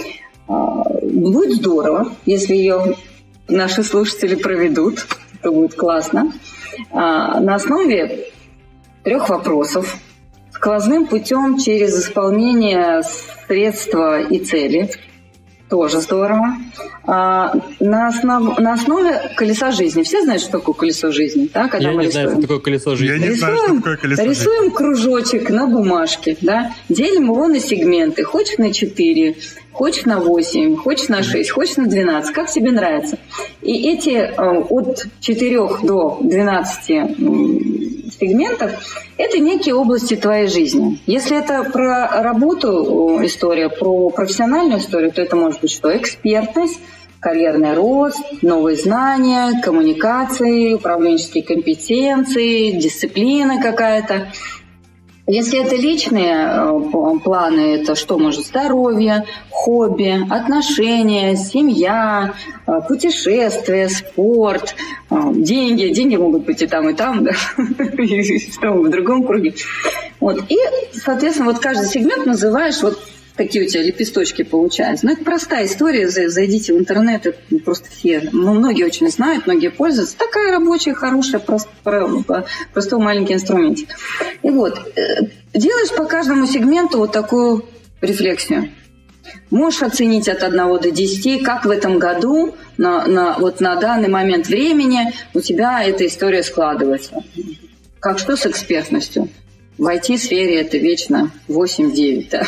S5: Будет здорово, если ее наши слушатели проведут. Это будет классно. На основе трех вопросов, сквозным путем через исполнение средства и цели. Тоже здорово. А, на, основ, на основе колеса жизни. Все знают, что такое колесо жизни? Да, когда
S3: Я
S5: мы
S3: не
S5: рисуем.
S3: знаю, что такое колесо жизни.
S1: Я не
S5: рисуем,
S1: знаю, что такое колесо
S5: рисуем
S1: жизни.
S5: кружочек на бумажке, да, делим его на сегменты. Хочешь на четыре, хочешь на восемь, хочешь на шесть, хочешь на двенадцать. Как тебе нравится. И эти от четырёх до двенадцати сегментов – это некие области твоей жизни. Если это про работу история, про профессиональную историю, то это может быть что? Экспертность, карьерный рост, новые знания, коммуникации, управленческие компетенции, дисциплина какая-то. Если это личные планы, это что может? Здоровье, хобби, отношения, семья, путешествия, спорт, деньги. Деньги могут быть и там, и там, да, и в другом круге. Вот. И, соответственно, вот каждый сегмент называешь, вот такие у тебя лепесточки получаются. Ну, это простая история, зайдите в интернет, это просто все, ну, многие очень знают, многие пользуются. Такая рабочая, хорошая, прост, простой маленький инструментик. И вот, делаешь по каждому сегменту вот такую рефлексию. Можешь оценить от одного до десяти, как в этом году, на, на, вот на данный момент времени у тебя эта история складывается. как что с экспертностью? В ай ти-сфере это вечно восемь-девять, да.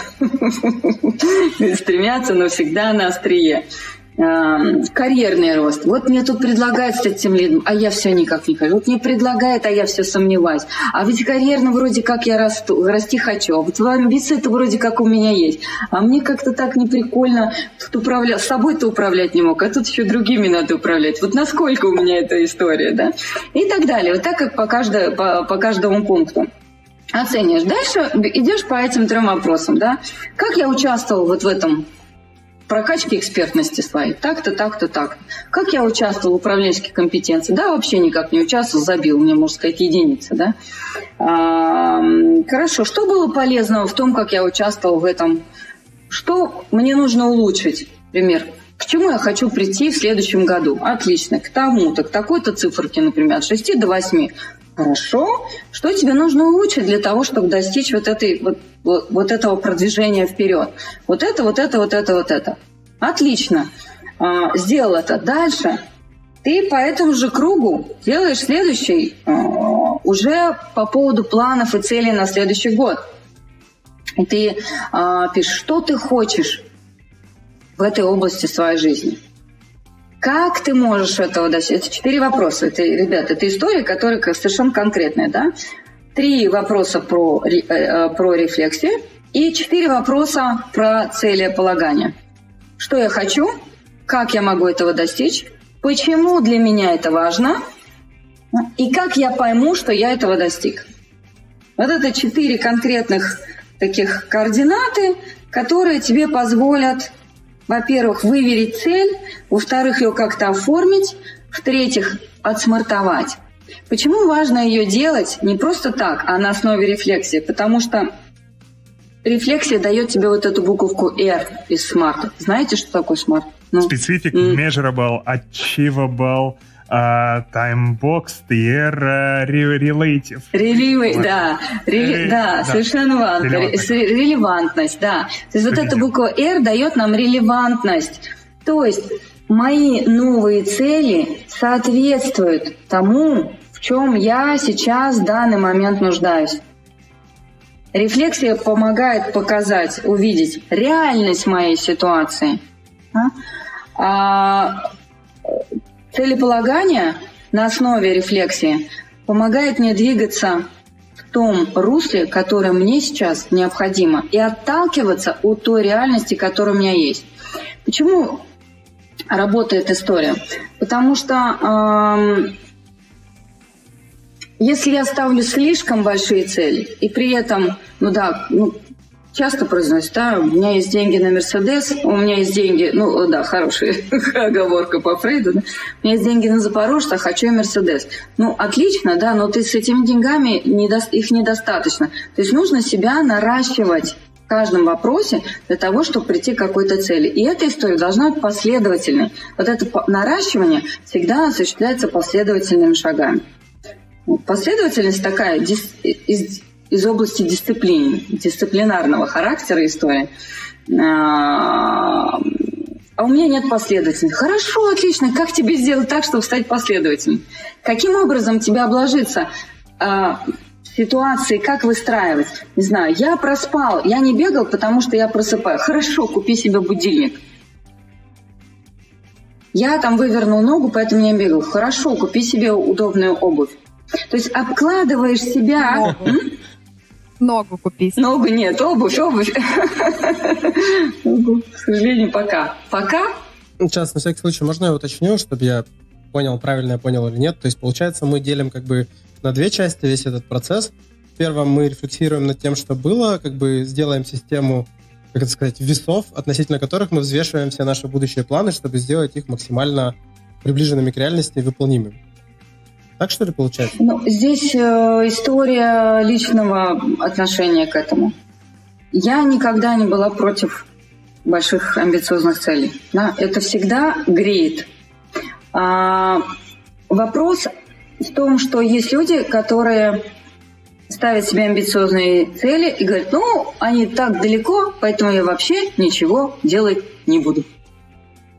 S5: Стремятся, но всегда на острие. Карьерный рост. Вот мне тут предлагают стать тем лидом, а я все никак не хочу. Вот мне предлагают, а я все сомневаюсь. А ведь карьерно вроде как я расту, расти хочу. А вот амбиции-то вроде как у меня есть. А мне как-то так неприкольно. Тут управля... С собой-то управлять не мог, а тут еще другими надо управлять. Вот насколько у меня эта история, да? И так далее. Вот так как по, каждой, по, по каждому пункту. Оценишь. Дальше идешь по этим трем вопросам, да? Как я участвовал вот в этом прокачке экспертности своей? Так-то, так-то, так. Как я участвовал в управленческих компетенциях? Да, вообще никак не участвовал, забил, мне, можно сказать, единица, да? А, хорошо. Что было полезного в том, как я участвовал в этом? Что мне нужно улучшить? Например, к чему я хочу прийти в следующем году? Отлично. К тому-то, к такой-то циферке, например, от шести до восьми. Хорошо. Что тебе нужно улучшить для того, чтобы достичь вот, этой, вот, вот, вот этого продвижения вперед? Вот это, вот это, вот это, вот это. Отлично. А, сделал это. Дальше ты по этому же кругу делаешь следующий а, уже по поводу планов и целей на следующий год. И ты а, пишешь, что ты хочешь в этой области своей жизни. Как ты можешь этого достичь? Это четыре вопроса. Это, ребята, это история, которая совершенно конкретная, да? Три вопроса про, э, про рефлексию и четыре вопроса про целеполагание. Что я хочу? Как я могу этого достичь? Почему для меня это важно? И как я пойму, что я этого достиг? Вот это четыре конкретных таких координаты, которые тебе позволят, во-первых, выверить цель, во-вторых, ее как-то оформить, в-третьих, отсмартовать. Почему важно ее делать не просто так, а на основе рефлексии? Потому что рефлексия дает тебе вот эту буковку R из SMART. Знаете, что такое SMART? Ну,
S1: Specific,
S5: mm.
S1: measurable, achievable, uh, time-boxed и R, uh, relative.
S5: Релевантность, да, Рели,
S1: Ре,
S5: да,
S1: да,
S5: совершенно верно.
S1: релевантность.
S5: Релевантность, да. То есть вот эта буква R дает нам релевантность. То есть мои новые цели соответствуют тому, в чем я сейчас в данный момент нуждаюсь. Рефлексия помогает показать, увидеть реальность моей ситуации. А целеполагание на основе рефлексии помогает мне двигаться в том русле, которое мне сейчас необходимо, и отталкиваться от той реальности, которая у меня есть. Почему работает история? Потому что э, если я ставлю слишком большие цели, и при этом, ну да, ну, часто произносят, да, у меня есть деньги на Мерседес, у меня есть деньги, ну да, хорошая оговорка по Фрейду, да? У меня есть деньги на Запорожце, а хочу Мерседес. Ну, отлично, да, но ты с этими деньгами, недо... их недостаточно. То есть нужно себя наращивать в каждом вопросе для того, чтобы прийти к какой-то цели. И эта история должна быть последовательной. Вот это наращивание всегда осуществляется последовательными шагами. Последовательность такая из из области дисциплины, дисциплинарного характера истории. А у меня нет последовательности. Хорошо, отлично. Как тебе сделать так, чтобы стать последовательным? Каким образом тебе обложиться а, ситуации, как выстраивать? Не знаю, я проспал, я не бегал, потому что я просыпаю. Хорошо, купи себе будильник. Я там вывернул ногу, поэтому не бегал. Хорошо, купи себе удобную обувь. То есть обкладываешь себя...
S2: Ногу купить.
S5: Ногу нет, обувь, обувь. К сожалению, пока. Пока?
S4: Сейчас, на всякий случай, можно я уточню, чтобы я понял, правильно я понял или нет. То есть, получается, мы делим как бы на две части весь этот процесс. В первом мы рефлексируем над тем, что было, как бы сделаем систему, как это сказать, весов, относительно которых мы взвешиваем все наши будущие планы, чтобы сделать их максимально приближенными к реальности и выполнимыми. Так что ли получается?
S5: Ну, здесь э, история личного отношения к этому. Я никогда не была против больших амбициозных целей. Да? Это всегда греет. А, вопрос в том, что есть люди, которые ставят себе амбициозные цели и говорят, ну, они так далеко, поэтому я вообще ничего делать не буду.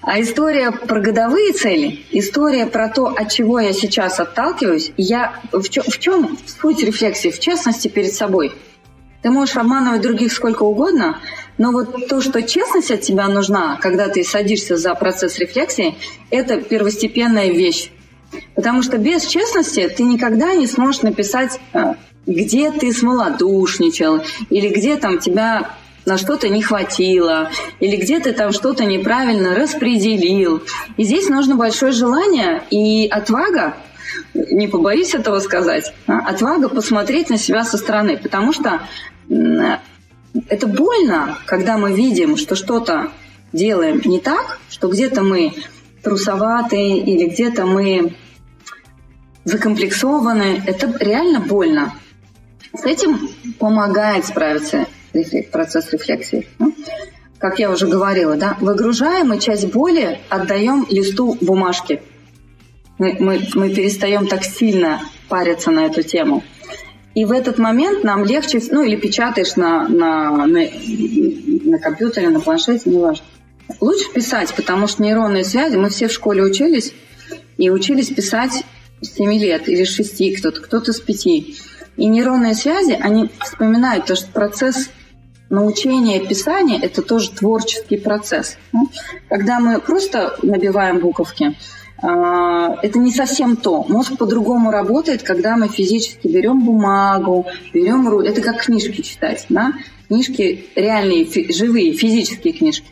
S5: А история про годовые цели, история про то, от чего я сейчас отталкиваюсь, я, в, чем, в чем суть рефлексии? В честности перед собой. Ты можешь обманывать других сколько угодно, но вот то, что честность от тебя нужна, когда ты садишься за процесс рефлексии, это первостепенная вещь. Потому что без честности ты никогда не сможешь написать, где ты смолодушничал, или где там тебя на что-то не хватило, или где ты там что-то неправильно распределил. И здесь нужно большое желание и отвага, не побоюсь этого сказать, отвага посмотреть на себя со стороны, потому что это больно, когда мы видим, что что-то делаем не так, что где-то мы трусоваты или где-то мы закомплексованы. Это реально больно. С этим помогает справиться процесс рефлексии. Как я уже говорила, да, выгружаем и часть боли отдаем листу бумажки. Мы, мы, мы перестаем так сильно париться на эту тему. И в этот момент нам легче, ну или печатаешь на, на, на, на компьютере, на планшете, неважно. Лучше писать, потому что нейронные связи, мы все в школе учились, и учились писать с семи лет или с шести, кто-то, кто-то с пяти. И нейронные связи, они вспоминают, то, что процесс научения писания – это тоже творческий процесс. Когда мы просто набиваем буковки, это не совсем то. Мозг по-другому работает, когда мы физически берем бумагу, берем ручку. Это как книжки читать, да? Книжки реальные, фи- живые, физические книжки.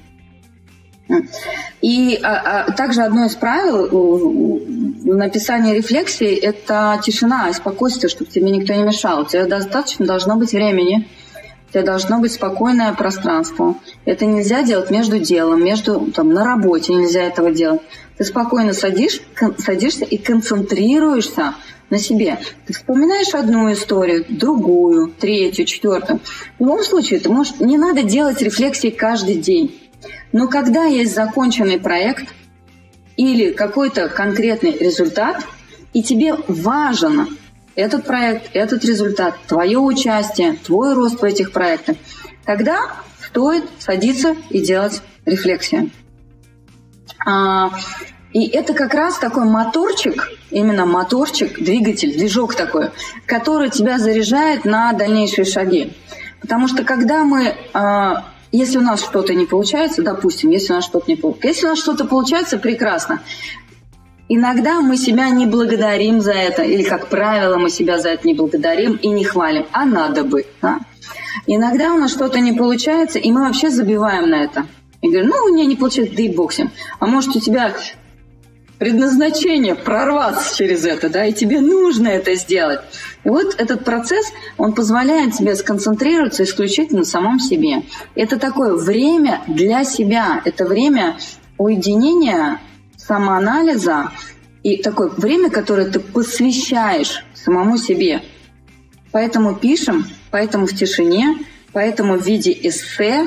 S5: И а, а, также одно из правил написания рефлексии – это тишина и спокойствие, чтобы тебе никто не мешал. У тебя достаточно должно быть времени, у тебя должно быть спокойное пространство. Это нельзя делать между делом, между, там, на работе нельзя этого делать. Ты спокойно садишь, садишься и концентрируешься на себе. Ты вспоминаешь одну историю, другую, третью, четвертую. В любом случае, ты можешь, не надо делать рефлексии каждый день. Но когда есть законченный проект или какой-то конкретный результат, и тебе важен этот проект, этот результат, твое участие, твой рост в этих проектах, тогда стоит садиться и делать рефлексию. А, и это как раз такой моторчик, именно моторчик, двигатель, движок такой, который тебя заряжает на дальнейшие шаги. Потому что когда мы... А, если у нас что-то не получается, допустим, если у нас что-то не получается, если у нас что-то получается, прекрасно. Иногда мы себя не благодарим за это, или, как правило, мы себя за это не благодарим и не хвалим, а надо бы. Да? Иногда у нас что-то не получается, и мы вообще забиваем на это. И говорим, ну, у меня не получается, да и бог с ним. А может, у тебя предназначение прорваться через это, да, и тебе нужно это сделать. И вот этот процесс, он позволяет тебе сконцентрироваться исключительно на самом себе. Это такое время для себя, это время уединения, самоанализа и такое время, которое ты посвящаешь самому себе. Поэтому пишем, поэтому в тишине, поэтому в виде эссе,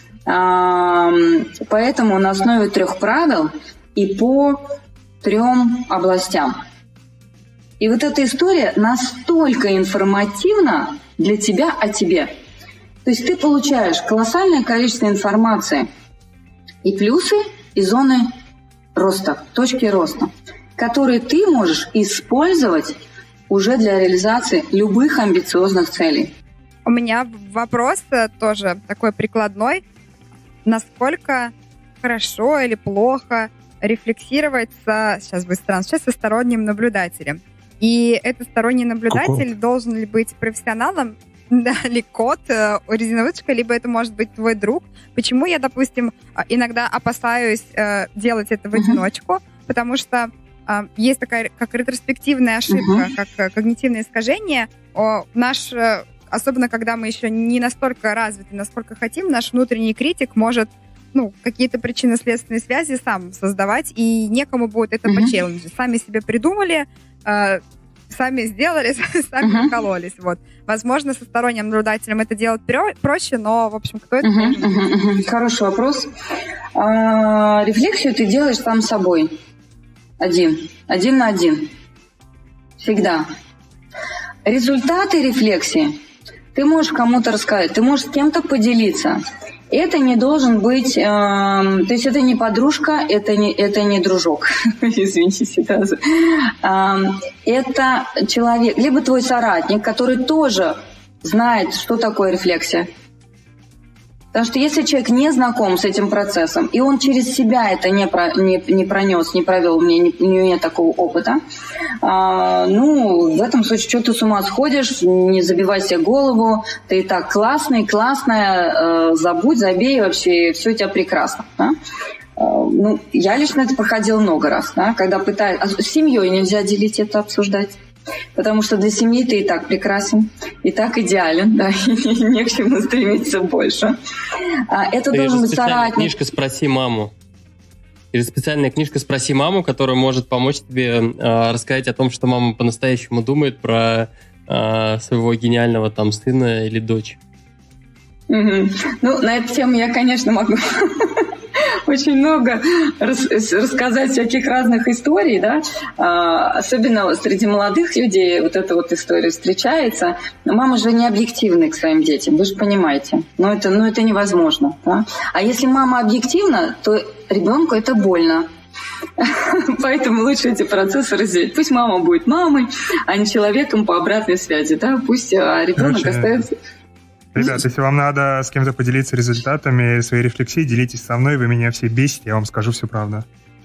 S5: поэтому на основе трех правил и по трем областям. И вот эта история настолько информативна для тебя о тебе. То есть ты получаешь колоссальное количество информации и плюсы, и зоны роста, точки роста, которые ты можешь использовать уже для реализации любых амбициозных целей.
S2: У меня вопрос тоже такой прикладной. Насколько хорошо или плохо рефлексировать со, сейчас будет странно, сейчас со сторонним наблюдателем. И этот сторонний наблюдатель Кукол. должен ли быть профессионалом, да, ли кот, резиновочка, либо это может быть твой друг. Почему я, допустим, иногда опасаюсь э, делать это в одиночку? Uh-huh. Потому что э, есть такая, как ретроспективная ошибка, uh-huh. как когнитивное искажение. О, наш, э, особенно когда мы еще не настолько развиты, насколько хотим, наш внутренний критик может ну, какие-то причинно-следственные связи сам создавать, и некому будет это uh-huh. почелленджить. Сами себе придумали, э, сами сделали, сами uh-huh. укололись. Вот. Возможно, со сторонним наблюдателем это делать проще, но, в общем, кто это uh-huh. может uh-huh.
S5: uh-huh. Хороший вопрос. А, рефлексию ты делаешь сам собой. Один. Один на один. Всегда. Результаты рефлексии ты можешь кому-то рассказать, ты можешь с кем-то поделиться. Это не должен быть, э, то есть это не подружка, это не, это не дружок, извините, ситуацию. Э, это человек, либо твой соратник, который тоже знает, что такое рефлексия. Потому что если человек не знаком с этим процессом, и он через себя это не, про, не, не пронес, не провел, у меня, не, у него нет такого опыта, а, ну, в этом случае, что ты с ума сходишь, не забивай себе голову, ты и так классный, классная, э, забудь, забей, вообще все у тебя прекрасно. Да? А, ну, я лично это проходила много раз, да, когда пытаюсь... А с семьей нельзя делить это, обсуждать. Потому что для семьи ты и так прекрасен, и так идеален, да, и не к чему стремиться больше. Это
S3: Есть
S5: должен быть
S3: специальная
S5: соратник.
S3: Книжка «Спроси маму». Или специальная книжка «Спроси маму», которая может помочь тебе э, рассказать о том, что мама по-настоящему думает про э, своего гениального там сына или дочь.
S5: Угу. Ну, на эту тему я, конечно, могу очень много рас- рассказать всяких разных историй, да, а, особенно среди молодых людей вот эта вот история встречается. Но мама же не объективна к своим детям, вы же понимаете. Но это, ну, это невозможно. Да? А если мама объективна, то ребенку это больно. Поэтому лучше эти процессы разделить. Пусть мама будет мамой, а не человеком по обратной связи. Да? Пусть а ребенок
S1: Короче,
S5: остается...
S1: Ребят, если вам надо с кем-то поделиться результатами своей рефлексии, делитесь со мной, вы меня все бесите, я вам скажу всю правду.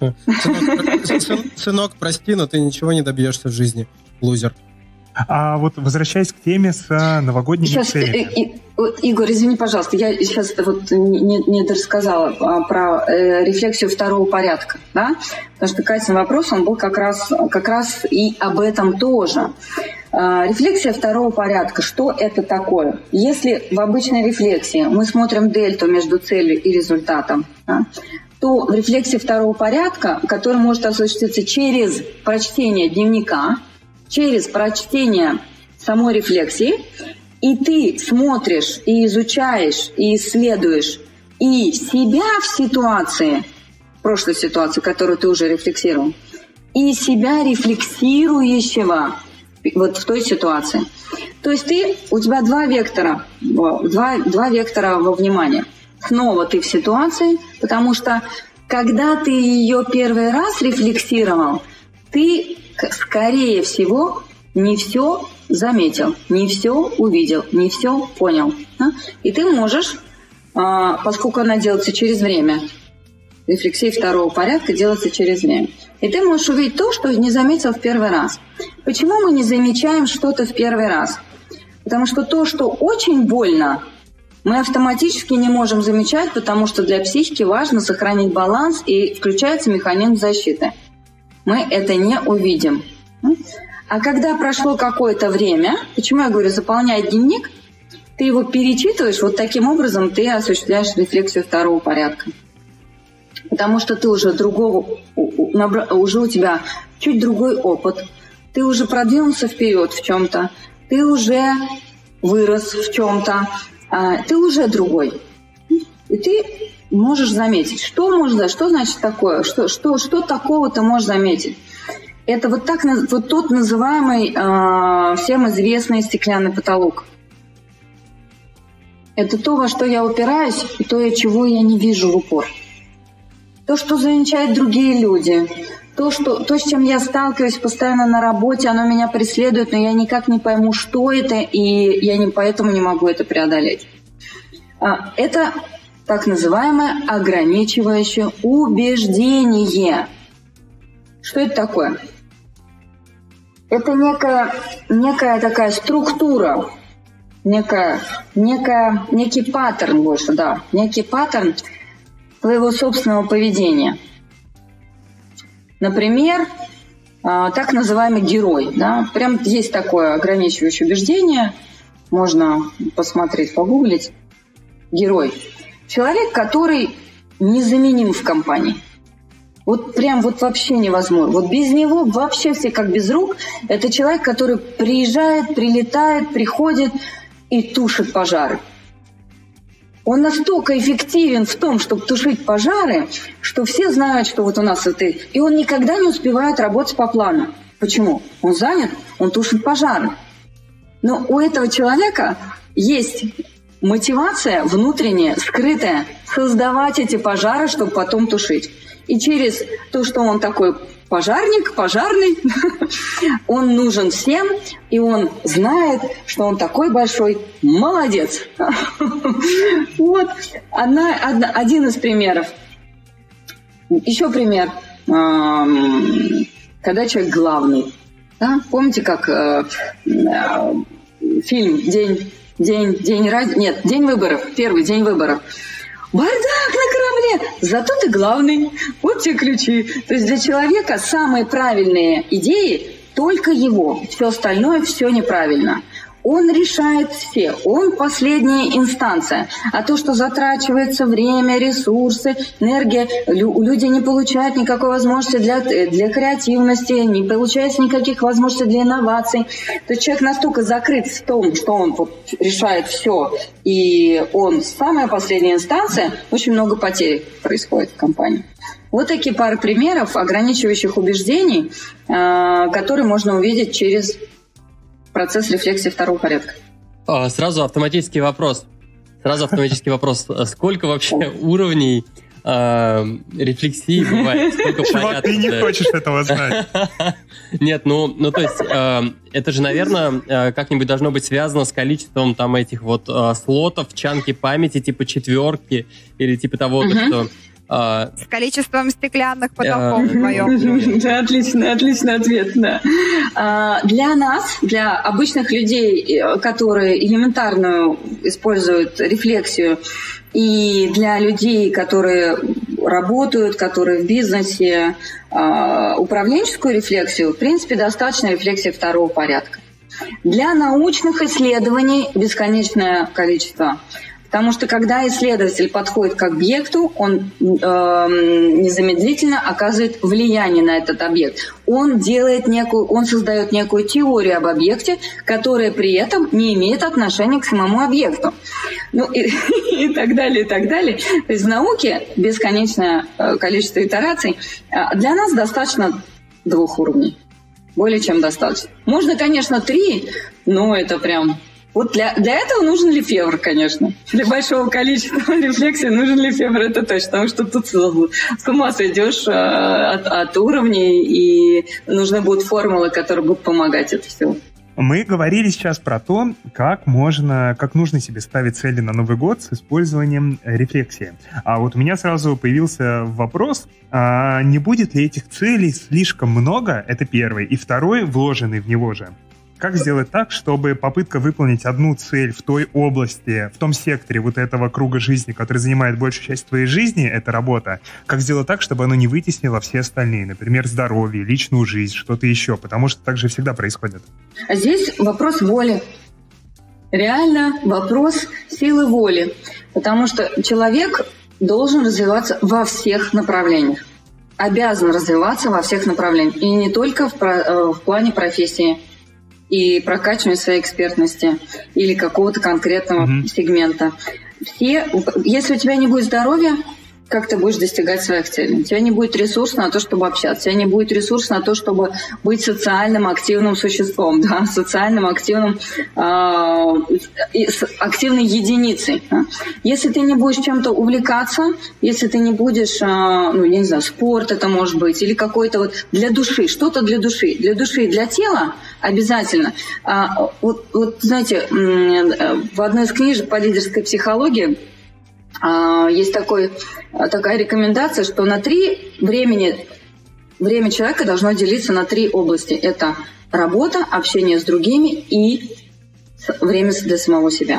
S4: Сынок, сынок, прости, но ты ничего не добьешься в жизни, лузер.
S1: А вот возвращаясь к теме с новогодними
S5: сейчас,
S1: целями.
S5: И, и, Игорь, извини, пожалуйста, я сейчас вот не, не дорассказала а, про э, рефлексию второго порядка, да? Потому что Катин вопрос, он был как раз, как раз и об этом тоже. А, рефлексия второго порядка, что это такое? Если в обычной рефлексии мы смотрим дельту между целью и результатом, да, то в рефлексии второго порядка, который может осуществиться через прочтение дневника, через прочтение самой рефлексии, и ты смотришь, и изучаешь, и исследуешь, и себя в ситуации, в прошлой ситуации, которую ты уже рефлексировал, и себя рефлексирующего вот в той ситуации. То есть ты, у тебя два вектора, два, два вектора во внимание. Снова ты в ситуации, потому что когда ты ее первый раз рефлексировал, ты, скорее всего, не все заметил, не все увидел, не все понял. Да? И ты можешь, поскольку она делается через время, рефлексия второго порядка делается через время, и ты можешь увидеть то, что не заметил в первый раз. Почему мы не замечаем что-то в первый раз? Потому что то, что очень больно, мы автоматически не можем замечать, потому что для психики важно сохранить баланс, и включается механизм защиты. Мы это не увидим. А когда прошло какое-то время, почему я говорю, заполняй дневник, ты его перечитываешь, вот таким образом ты осуществляешь рефлексию второго порядка. Потому что ты уже другого, уже у тебя чуть другой опыт, ты уже продвинулся вперед в чем-то, ты уже вырос в чем-то, ты уже другой. И ты можешь заметить, что можно, что значит такое, что, что, что такого ты можешь заметить. Это вот, так, вот тот называемый э, всем известный стеклянный потолок. Это то, во что я упираюсь, и то, чего я не вижу в упор. То, что замечают другие люди, то, что, то, с чем я сталкиваюсь постоянно на работе, оно меня преследует, но я никак не пойму, что это, и я не, поэтому не могу это преодолеть. А, это так называемое ограничивающее убеждение. Что это такое? Это некая, некая такая структура, некая, некая, некий паттерн больше, да, некий паттерн твоего собственного поведения. Например, так называемый герой. Да? Прям есть такое ограничивающее убеждение, можно посмотреть, погуглить. Герой. Человек, который незаменим в компании. Вот прям вот вообще невозможно. Вот без него вообще все как без рук. Это человек, который приезжает, прилетает, приходит и тушит пожары. Он настолько эффективен в том, чтобы тушить пожары, что все знают, что вот у нас это... И он никогда не успевает работать по плану. Почему? Он занят, он тушит пожары. Но у этого человека есть мотивация внутренняя, скрытая, создавать эти пожары, чтобы потом тушить. И через то, что он такой пожарник, пожарный, он нужен всем, и он знает, что он такой большой молодец. Вот одна, одна, один из примеров. Еще пример. Когда человек главный. Да? Помните, как э, э, фильм «День, день, день ради...» Нет, «День выборов», первый день выборов. Бардак на корабле, зато ты главный. Вот тебе ключи. То есть для человека самые правильные идеи только его. Все остальное, все неправильно. Он решает все, он последняя инстанция. А то, что затрачивается время, ресурсы, энергия, люди не получают никакой возможности для, для креативности, не получается никаких возможностей для инноваций. То есть человек настолько закрыт в том, что он вот решает все, и он самая последняя инстанция, очень много потерь происходит в компании. Вот такие пары примеров ограничивающих убеждений, которые можно увидеть через процесс рефлексии второго порядка.
S3: Сразу автоматический вопрос. Сразу автоматический вопрос. Сколько вообще уровней э, рефлексии бывает? Сколько
S1: Чувак, ты не хочешь этого знать.
S3: Нет, ну, ну то есть э, это же, наверное, э, как-нибудь должно быть связано с количеством там этих вот э, слотов, чанки памяти, типа четверки или типа того, uh-huh. что...
S2: С количеством стеклянных потолков вдвоем.
S5: Да, отличный, отличный ответ, да. Для нас, для обычных людей, которые элементарную используют рефлексию, и для людей, которые работают, которые в бизнесе, управленческую рефлексию, в принципе, достаточно рефлексии второго порядка. Для научных исследований бесконечное количество. Потому что когда исследователь подходит к объекту, он э, незамедлительно оказывает влияние на этот объект. Он делает некую, он создает некую теорию об объекте, которая при этом не имеет отношения к самому объекту. Ну и, и так далее, и так далее. То есть в науке бесконечное количество итераций. Для нас достаточно двух уровней. Более чем достаточно. Можно, конечно, три, но это прям... Вот для, для этого нужен Лефевр, конечно. Для большого количества рефлексий нужен Лефевр, это точно. Потому что тут с ума сойдешь от, от уровней, и нужны будут формулы, которые будут помогать это все.
S1: Мы говорили сейчас про то, как можно, как нужно себе ставить цели на Новый год с использованием рефлексии. А вот у меня сразу появился вопрос, а не будет ли этих целей слишком много? Это первый. И второй, вложенный в него же. Как сделать так, чтобы попытка выполнить одну цель в той области, в том секторе вот этого круга жизни, который занимает большую часть твоей жизни, это работа, как сделать так, чтобы оно не вытеснило все остальные, например, здоровье, личную жизнь, что-то еще, потому что так же всегда происходит.
S5: А здесь вопрос воли. Реально вопрос силы воли, потому что человек должен развиваться во всех направлениях, обязан развиваться во всех направлениях, и не только в, в плане профессии, и прокачивание своей экспертности или какого-то конкретного mm-hmm. сегмента. Все, если у тебя не будет здоровья, как ты будешь достигать своих целей? У тебя не будет ресурса на то, чтобы общаться, у тебя не будет ресурса на то, чтобы быть социальным активным существом, да, социальным активным, э, активной единицей. Да. Если ты не будешь чем-то увлекаться, если ты не будешь, э, ну, я не знаю, спорт это может быть, или какой-то вот для души, что-то для души, для души, для тела обязательно. А, вот, вот, знаете, в одной из книжек по лидерской психологии есть такой, такая рекомендация, что на три времени время человека должно делиться на три области. Это работа, общение с другими и время для самого себя.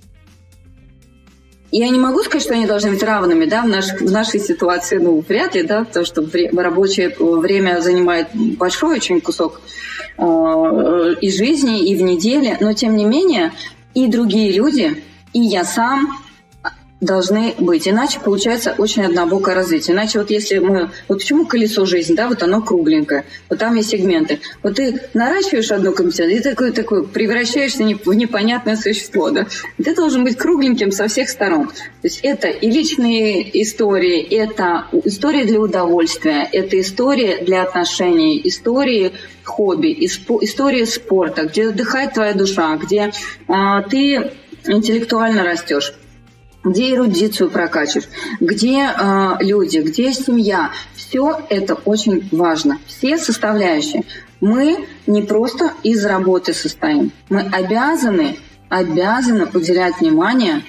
S5: Я не могу сказать, что они должны быть равными, да, в, наш, в нашей ситуации, ну, вряд ли, да, потому что вре- рабочее время занимает большой очень кусок э, и жизни, и в неделе, но тем не менее и другие люди, и я сам должны быть. Иначе получается очень однобокое развитие. Иначе вот если мы... Вот почему колесо жизни, да, вот оно кругленькое, вот там есть сегменты. Вот ты наращиваешь одну компетенцию, и такой, такой превращаешься в непонятное существо, да. Ты должен быть кругленьким со всех сторон. То есть это и личные истории, это история для удовольствия, это история для отношений, истории хобби, истории спорта, где отдыхает твоя душа, где а, ты интеллектуально растешь, где эрудицию прокачиваешь, где э, люди, где семья. Все это очень важно. Все составляющие. Мы не просто из работы состоим. Мы обязаны, обязаны уделять внимание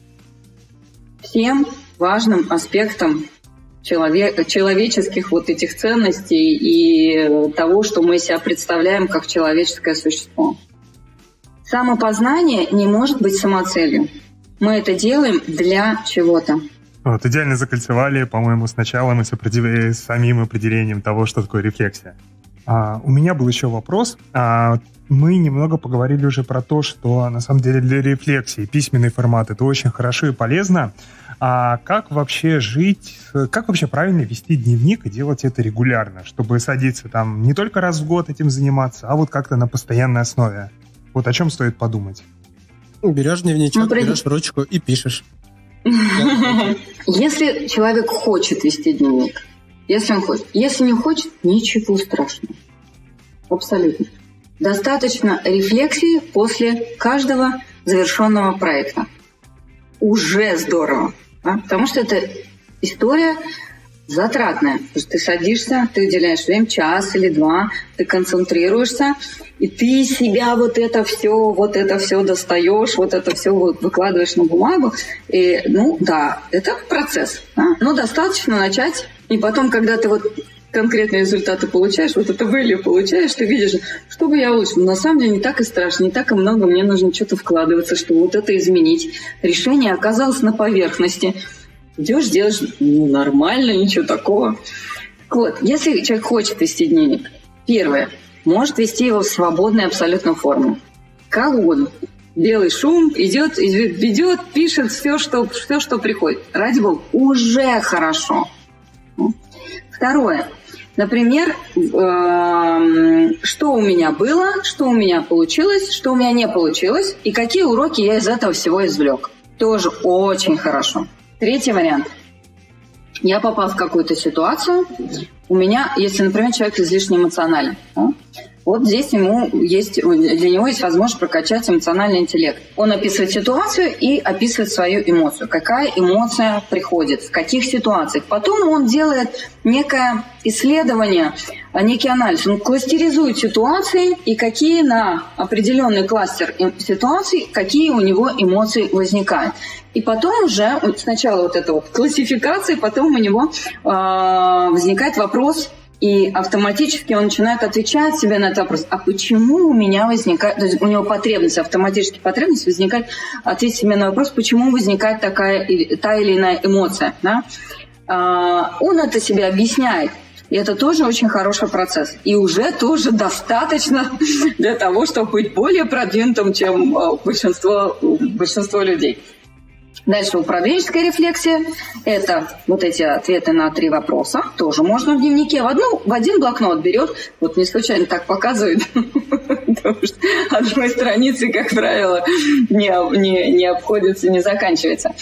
S5: всем важным аспектам человек, человеческих вот этих ценностей и того, что мы себя представляем как человеческое существо. Самопознание не может быть самоцелью. Мы это делаем для чего-то.
S1: Вот, идеально закольцевали, по-моему, с началом и с, определ... с самим определением того, что такое рефлексия. А, у меня был еще вопрос. А, мы немного поговорили уже про то, что на самом деле для рефлексии письменный формат — это очень хорошо и полезно. А как вообще жить, как вообще правильно вести дневник и делать это регулярно, чтобы садиться там не только раз в год этим заниматься, а вот как-то на постоянной основе? Вот о чем стоит подумать?
S4: Берешь дневничок, ну, берешь ручку и пишешь.
S5: Если человек хочет вести дневник, если он хочет, если не хочет, ничего страшного. Абсолютно. Достаточно рефлексии после каждого завершенного проекта. Уже здорово. Да? Потому что это история затратная. Потому что ты садишься, ты уделяешь время, час или два, ты концентрируешься, и ты себя вот это все, вот это все достаешь, вот это все выкладываешь на бумагу. И, ну да, это процесс. Да? Но достаточно начать, и потом, когда ты вот конкретные результаты получаешь, вот это value получаешь, ты видишь, что бы я лучше. Но на самом деле не так и страшно, не так и много, мне нужно что-то вкладываться, чтобы вот это изменить. Решение оказалось на поверхности. Идешь, делаешь, ну, нормально, ничего такого. Вот, если человек хочет вести дневник, первое, может вести его в свободной абсолютно форме. Как угодно. Белый шум, идет, ведет, пишет все, что, все, что приходит. Ради бога, уже хорошо. Второе. Например, э, что у меня было, что у меня получилось, что у меня не получилось, и какие уроки я из этого всего извлек. Тоже очень хорошо. Третий вариант. Я попал в какую-то ситуацию. У меня, если, например, человек излишне эмоционален, да, вот здесь ему есть, для него есть возможность прокачать эмоциональный интеллект. Он описывает ситуацию и описывает свою эмоцию. Какая эмоция приходит, в каких ситуациях. Потом он делает некое исследование, некий анализ. Он кластеризует ситуации и какие на определенный кластер ситуаций, какие у него эмоции возникают. И потом уже, сначала вот эта вот классификация, потом у него э, возникает вопрос, и автоматически он начинает отвечать себе на этот вопрос. А почему у меня возникает... То есть у него потребность, автоматически потребность возникает ответить себе на вопрос, почему возникает такая, та или иная эмоция. Да? А, он это себе объясняет. И это тоже очень хороший процесс. И уже тоже достаточно для того, чтобы быть более продвинутым, чем большинство, большинство людей. Дальше управленческая рефлексия. Это вот эти ответы на три вопроса. Тоже можно в дневнике. В, одну, в один блокнот берет. Вот не случайно так показывают. Потому что одной страницы, как правило, не, не, не обходится, не заканчивается.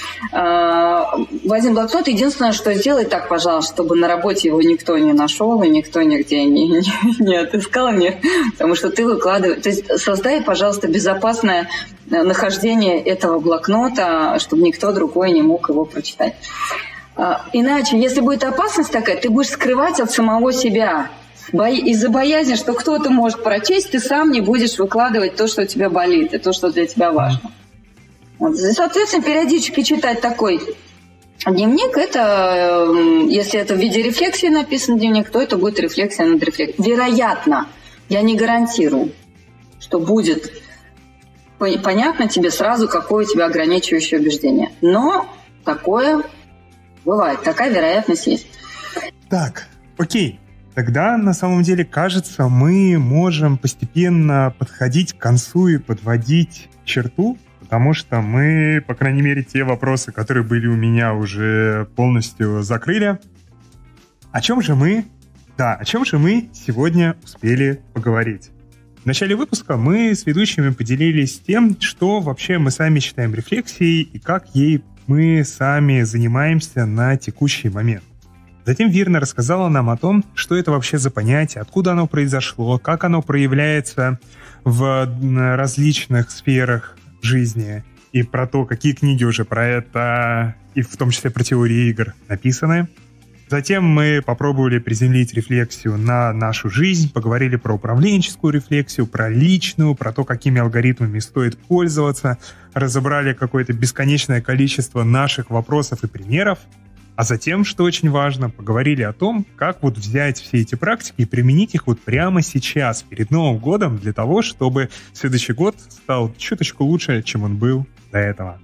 S5: В один блокнот единственное, что сделай так, пожалуйста, чтобы на работе его никто не нашел и никто нигде не, не, не отыскал. Не, потому что ты выкладываешь. То есть создай, пожалуйста, безопасное нахождение этого блокнота, чтобы никто другой не мог его прочитать. Иначе, если будет опасность такая, ты будешь скрывать от самого себя. Из-за боязни, что кто-то может прочесть, ты сам не будешь выкладывать то, что у тебя болит, и то, что для тебя важно. Вот. Соответственно, периодически читать такой дневник, это, если это в виде рефлексии написан дневник, то это будет рефлексия над рефлексией. Вероятно, я не гарантирую, что будет понятно тебе сразу, какое у тебя ограничивающее убеждение. Но такое бывает, такая вероятность есть.
S1: Так, окей. Тогда, на самом деле, кажется, мы можем постепенно подходить к концу и подводить черту, потому что мы, по крайней мере, те вопросы, которые были у меня, уже полностью закрыли. О чем же мы, да, о чем же мы сегодня успели поговорить? В начале выпуска мы с ведущими поделились тем, что вообще мы сами считаем рефлексией и как ей мы сами занимаемся на текущий момент. Затем Вирна рассказала нам о том, что это вообще за понятие, откуда оно произошло, как оно проявляется в различных сферах жизни. и про то, какие книги уже про это, и в том числе про теорию игр, написаны. Затем мы попробовали приземлить рефлексию на нашу жизнь, поговорили про управленческую рефлексию, про личную, про то, какими алгоритмами стоит пользоваться, разобрали какое-то бесконечное количество наших вопросов и примеров, а затем, что очень важно, поговорили о том, как вот взять все эти практики и применить их вот прямо сейчас, перед Новым годом, для того, чтобы следующий год стал чуточку лучше, чем он был до этого.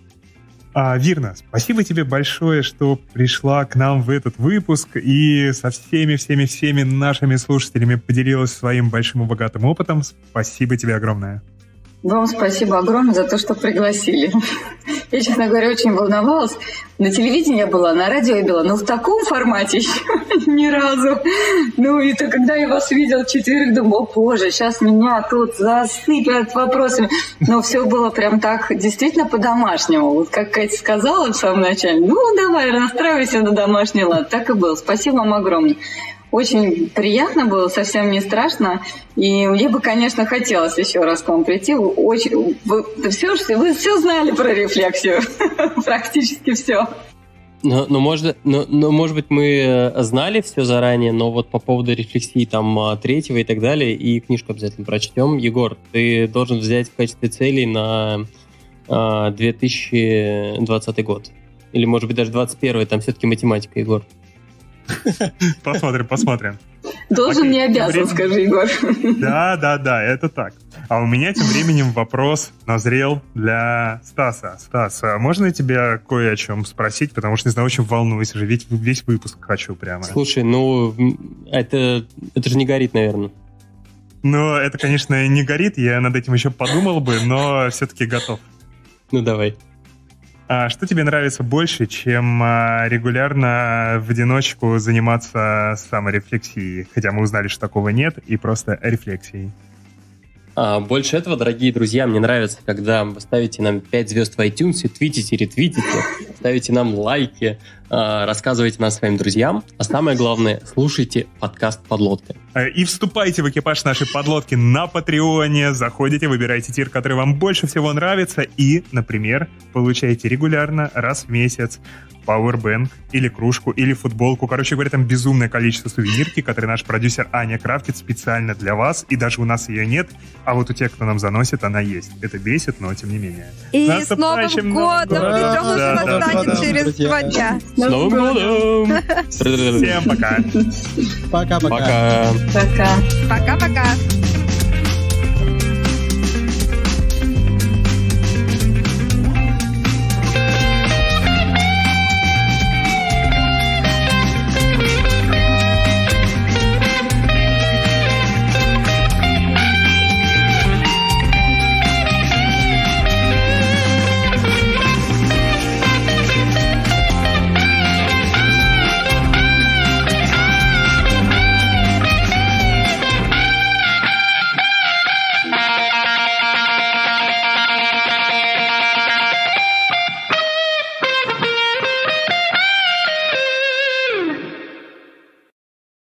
S1: А, Вирна, спасибо тебе большое, что пришла к нам в этот выпуск и со всеми-всеми-всеми нашими слушателями поделилась своим большим и богатым опытом. Спасибо тебе огромное.
S5: Вам спасибо огромное за то, что пригласили. Я, честно говоря, очень волновалась. На телевидении я была, на радио я была, но в таком формате еще ни разу. Ну, и то, когда я вас видела в четверг, думала, о боже, сейчас меня тут засыпят вопросами. Но все было прям так, действительно по-домашнему. Вот как Катя сказала в самом начале, ну, давай, настраивайся на домашний лад. Так и было. Спасибо вам огромное. Очень приятно было, совсем не страшно. И мне бы, конечно, хотелось еще раз к вам прийти. Очень, вы, все, вы все знали про рефлексию. Практически все.
S3: Но, но, может, но, но, может быть, мы знали все заранее, но вот по поводу рефлексии там третьего и так далее, и книжку обязательно прочтем. Егор, ты должен взять в качестве целей на а, две тысячи двадцатый год. Или, может быть, даже двадцать первый, там все-таки математика, Егор.
S1: Посмотрим, посмотрим.
S5: Должен,
S1: Окей,
S5: не обязан,
S1: временем...
S5: скажи, Егор.
S1: Да, да, да, это так. А у меня тем временем вопрос назрел для Стаса. Стас, а можно я тебя кое о чем спросить? Потому что, не знаю, очень волнуюсь уже, ведь весь выпуск хочу прямо.
S3: Слушай, ну, это, это же не горит, наверное.
S1: Ну, это, конечно, не горит, я над этим еще подумал бы, но все-таки готов.
S3: Ну, давай.
S1: А что тебе нравится больше, чем а, регулярно в одиночку заниматься саморефлексией? Хотя мы узнали, что такого нет, и просто рефлексией.
S3: А, больше этого, дорогие друзья, мне нравится, когда вы ставите нам пять звезд в iTunes, твитите, ретвитите, ставите нам лайки, а, рассказывайте нам своим друзьям. А самое главное, слушайте подкаст «Подлодка».
S1: И вступайте в экипаж нашей подлодки на Патреоне, заходите, выбирайте тир, который вам больше всего нравится, и, например, получаете регулярно, раз в месяц, пауэрбэнк, или кружку, или футболку. Короче говоря, там безумное количество сувенирки, которые наш продюсер Аня крафтит специально для вас, и даже у нас ее нет, а вот у тех, кто нам заносит, она есть. Это бесит, но тем не менее.
S2: И с Новым годом! Причем уже настанет через два дня.
S3: С Новым годом!
S1: Всем пока!
S4: Пока-пока.
S3: Пока.
S5: Пока.
S2: Пока-пока.